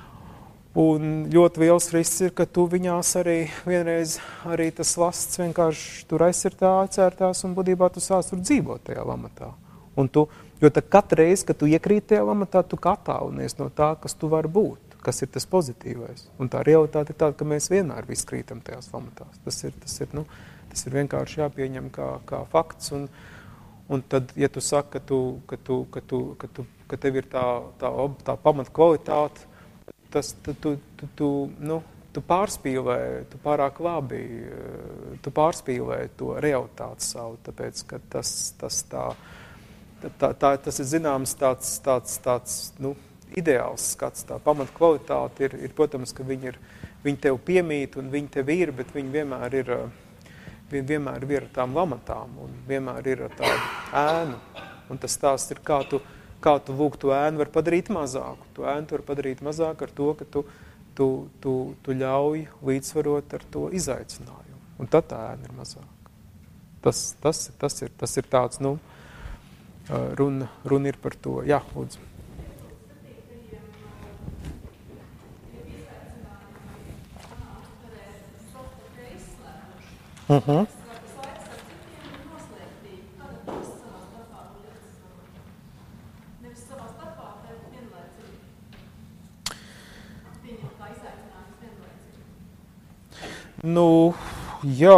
un ļoti liels risks ir, ka tu viņās arī vienreiz arī tas lasts vienkārši tur aizsirtā, atcērtās un būtībā tu sāc tur dzīvot tajā lamatā. Un tu, jo tad katru reizi, kad tu iekrīt tajā lamatā, tu attālinies no tā, kas tu vari būt, kas ir tas pozitīvais. Un tā realitāte ir tāda, ka mēs vienmēr visi krītam tajās lamatās. Tas ir, tas ir, nu, tas ir vienkārši jāpieņem kā, kā fakts. Un, un tad, ja tu saki, ka, tu, ka, tu, ka, tu, ka, tu, ka tev ir tā, tā, tā pamata kvalitāte, tas tu, tu, tu, tu, nu, tu pārspīlē, tu pārāk labi, tu pārspīlē to realitāti savu, tāpēc, ka tas, tas, tā, tā, tā, tas ir zināms tāds, tāds, tāds nu, ideāls skats, tā pamata kvalitāte ir, ir, protams, ka viņi, ir, viņi tev piemīt un viņi tev ir, bet viņi vienmēr ir, vienmēr ir ar tām lamatām un vienmēr ir ar tādu ēnu. Un tas stāsts ir, kā tu, kā tu lūk, tu ēnu var padarīt mazāku. Tu ēnu tu var padarīt mazāku ar to, ka tu, tu, tu, tu ļauj līdzsvarot ar to izaicinājumu. Un tad tā ēna ir mazāka. Tas, tas, tas, ir, tas ir tāds, nu, runa, runa ir par to. Jā, lūdzu. Uh-huh. Nu, jā.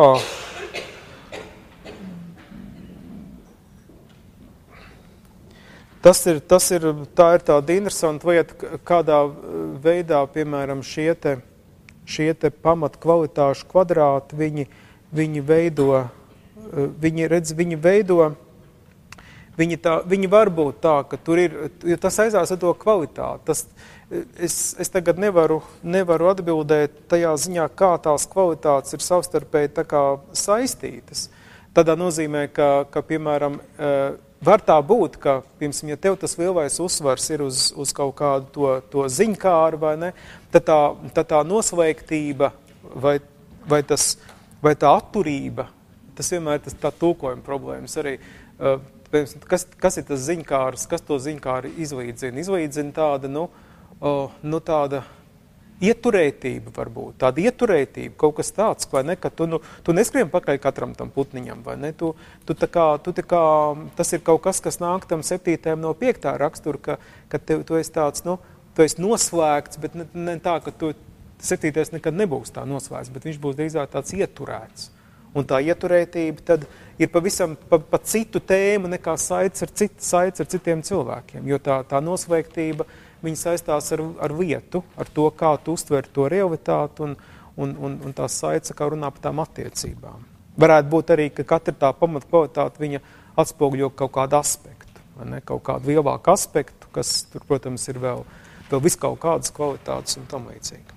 Tas ir, tas ir, tā ir tāda interesanta lieta, kādā veidā, piemēram, šie te, šie te pamat kvalitāšu kvadrāti, viņi, viņi veido, viņi redz, viņi veido, viņi, tā, viņi var būt tā, ka tur ir, jo tas aizās ar to kvalitāti. Tas, es, es tagad nevaru, nevaru atbildēt tajā ziņā, kā tās kvalitātes ir savstarpēji tā kā saistītas. Tādā nozīmē, ka, ka piemēram, var tā būt, ka, piemēram, ja tev tas lielais uzsvars ir uz, uz kaut kādu to, to ziņkāru, vai ne, tad tā, tad tā noslēgtība vai, vai, tas, vai tā atturība, tas vienmēr ir tas tā tulkojuma problēmas arī. Piemēram, kas, kas ir tas ziņkārs, kas to ziņkāri izlīdzina? Izlīdzina tāda, nu, nu tāda ieturētība varbūt, tāda ieturētība, kaut kas tāds, vai ne, ka tu, nu, tu neskrien pakaļ katram tam putniņam, vai ne, tu, tu tā kā, tu tā kā, tas ir kaut kas, kas nāk tam septītajam no piektā rakstura, ka, ka tev, tu esi tāds, nu, tu esi noslēgts, bet ne, ne tā, ka tu septītais nekad nebūs tā noslēgts, bet viņš būs drīzāk tāds ieturēts. Un tā ieturētība tad ir pavisam pa, pa citu tēmu nekā saites ar, cit, saites ar citiem cilvēkiem, jo tā, tā noslēgtība, viņi saistās ar, ar vietu, ar to, kā tu uztver to realitāti un, un, un, un tās saites, kā runā par tām attiecībām. Varētu būt arī, ka katra tā pamatkvalitāte viņa atspogļo kaut kādu aspektu, vai ne? Kaut kādu lielāku aspektu, kas tur, protams, ir vēl, vēl vis kaut kādas kvalitātes un tam līdzīgi.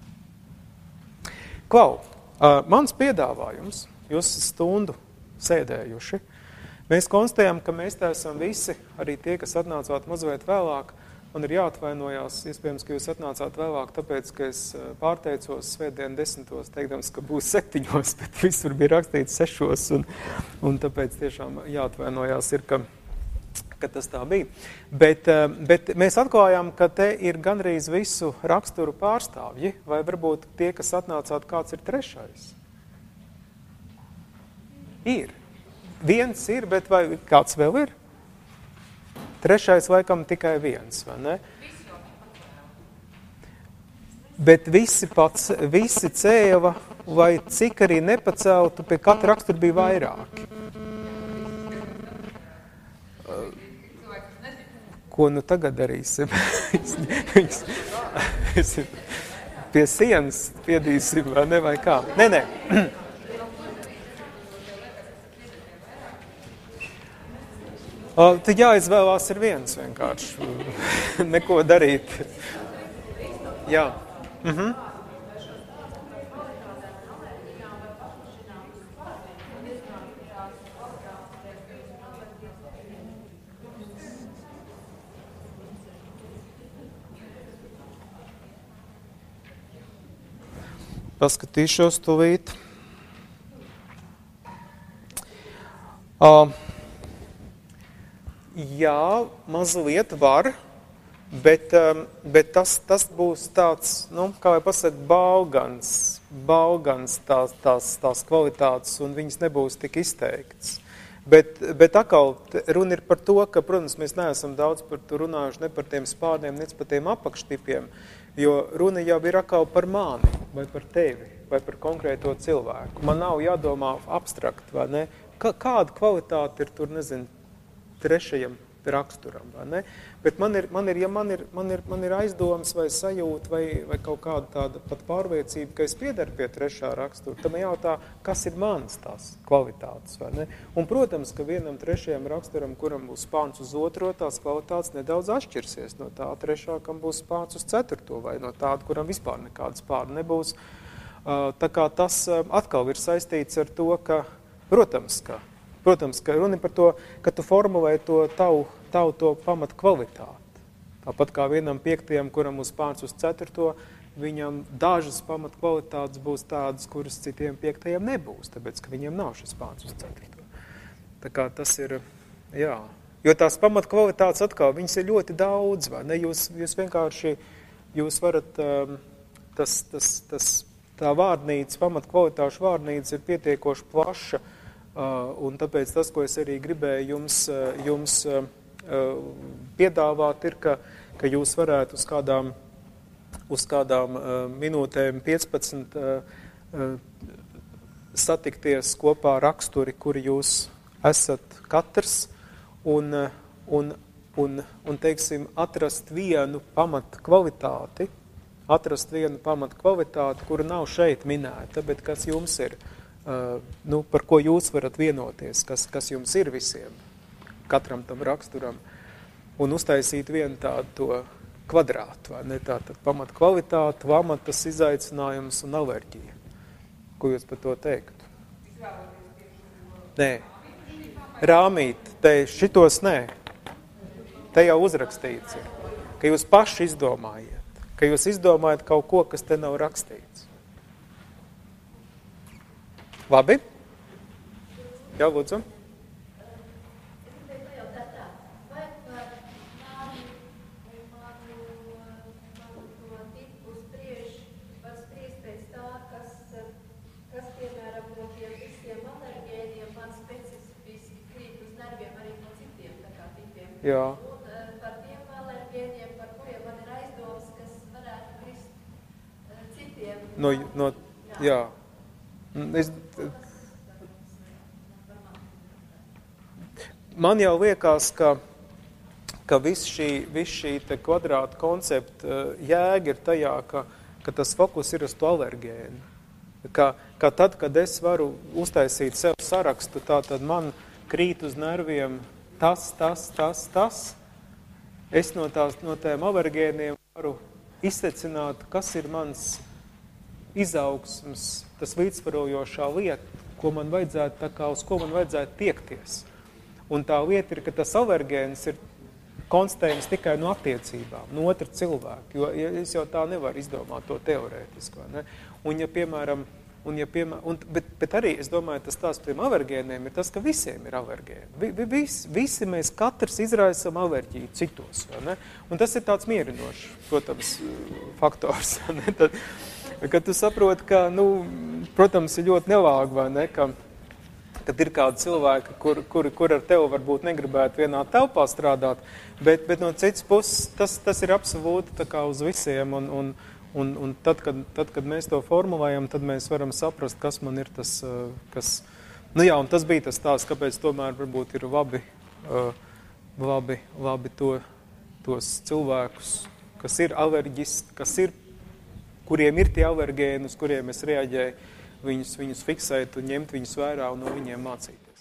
Klau, mans piedāvājums, jūs stundu sēdējuši, mēs konstatējam, ka mēs tā esam visi, arī tie, kas atnācāt mazliet vēlāk. Man ir jāatvainojās, iespējams, ka jūs atnācāt vēlāk, tāpēc, ka es pārteicos svētdien desmitos, teikdams, ka būs septiņos, bet visur bija rakstīts sešos, un, un tāpēc tiešām jāatvainojās ir, ka, ka tas tā bija. Bet, bet mēs atklājām, ka te ir gandrīz visu raksturu pārstāvji, vai varbūt tie, kas atnācāt, kāds ir trešais? Ir. Viens ir, bet vai kāds vēl ir? Trešais laikam tikai viens, vai ne? Bet visi, pats, visi cēva, vai cik arī nepaceltu, pie katra rakstura bija vairāki. Ko nu tagad darīsim? Pie sienas piedīsim, vai ne, vai kā? Nē, nē. Tad jāizvēlās ir viens vienkārši. Neko darīt. Jā. Mhm. Paskatīšos tūlīt. Uh, Jā, mazliet var, bet, bet tas, tas būs tāds, nu, kā vai pasaka, balgans, balgans tās, tās, tās kvalitātes, un viņas nebūs tik izteikts. Bet, bet atkal runa ir par to, ka, protams, mēs neesam daudz par to runājuši, ne par tiem spārniem, ne par tiem apakštipiem, jo runa jau ir atkal par mani, vai par tevi, vai par konkrēto cilvēku. Man nav jādomā abstrakt, vai ne? Kā, kāda kvalitāte ir tur, nezinu, trešajam raksturam, vai ne? Bet man ir, man ir, ja man ir, man ir, man ir aizdomas vai sajūta vai, vai kaut kāda tāda pat pārliecība, ka es piedaru pie trešā rakstura, tad man jautā, kas ir manas tās kvalitātes, vai ne? Un, protams, ka vienam trešajam raksturam, kuram būs spāns uz otro, tās kvalitātes nedaudz atšķirsies no tā trešā, kam būs spāns uz ceturto, vai no tāda, kuram vispār nekāda spāna nebūs. Tā kā tas atkal ir saistīts ar to, ka, protams, ka Protams, ka runa par to, ka tu formulē to tavu, tavu to pamatu kvalitāti. Tāpat kā vienam piektajam, kuram uz spāns uz ceturto, viņam dažas pamatu kvalitātes būs tādas, kuras citiem piektajiem nebūs, tāpēc, ka viņiem nav šis spāns uz ceturto. Tā kā tas ir, jā. Jo tās pamatu kvalitātes atkal, viņas ir ļoti daudz, vai ne? Jūs, jūs vienkārši, jūs varat, tas, tas, tas, tā vārdnīca, pamatu kvalitāšu vārdnīca ir pietiekoši plaša, Uh, un tāpēc tas, ko es arī gribēju jums, uh, jums uh, piedāvāt, ir, ka, ka jūs varētu uz kādām, uz kādām uh, minūtēm piecpadsmit uh, satikties kopā raksturi, kuri jūs esat katrs, un, un, un, un teiksim, atrast vienu pamat kvalitāti, atrast vienu pamat kvalitāti, kura nav šeit minēta, bet kas jums ir, nu, par ko jūs varat vienoties, kas, kas jums ir visiem, katram tam raksturam, un uztaisīt vienu tādu to kvadrātu, vai ne, tātad pamat kvalitāti, pamatas izaicinājums un alerģija. Ko jūs par to teiktu? Nē. Rāmīt, te šitos nē. Te jau uzrakstīts ir, ka jūs paši izdomājiet, ka jūs izdomājat kaut ko, kas te nav rakstīts. Labi? Jā, lūdzu. Jā. Un par tiem alerģēniem, par kuriem man ir aizdomas, kas varētu krist citiem. No, no, jā. Es, man jau liekas, ka, ka viss šī, vis šī te kvadrāta koncepta jēga ir tajā, ka, ka tas fokus ir uz to alergēnu. Ka, ka tad, kad es varu uztaisīt sev sarakstu, tā tad man krīt uz nerviem tas, tas, tas, tas, es no, tās, no tiem alergēniem varu izsecināt, kas ir mans izaugsms, tas līdzsvarojošā lieta, ko man vajadzētu, tā kā uz ko man vajadzētu tiekties. Un tā lieta ir, ka tas alergēns ir konstatējums tikai no attiecībām, no otra cilvēka, jo ja es jau tā nevaru izdomāt to teorētiski, vai ne? Un ja, piemēram, Un, ja piemēram, un, bet, bet arī, es domāju, tas tās tiem alergēniem ir tas, ka visiem ir alergēni. Vi, vi, visi, visi mēs katrs izraisam alerģiju citos, vai ne? Un tas ir tāds mierinošs, protams, faktors, vai ne? Tad, kad tu saproti, ka, nu, protams, ir ļoti nelāgi, vai ne, ka, kad ir kādi cilvēki, kur, kur, kur ar tevi varbūt negribētu vienā telpā strādāt, bet, bet no citas puses tas, tas ir absolūti tā kā uz visiem, un, un Un, un tad, kad, tad, kad mēs to formulējam, tad mēs varam saprast, kas man ir tas, kas... Nu jā, un tas bija tas tās, kāpēc tomēr varbūt ir labi, labi, labi to, tos cilvēkus, kas ir alerģiski, kas ir, kuriem ir tie alergēni, uz kuriem es reaģēju, viņus, viņus fiksēt un ņemt viņus vērā un no viņiem mācīt.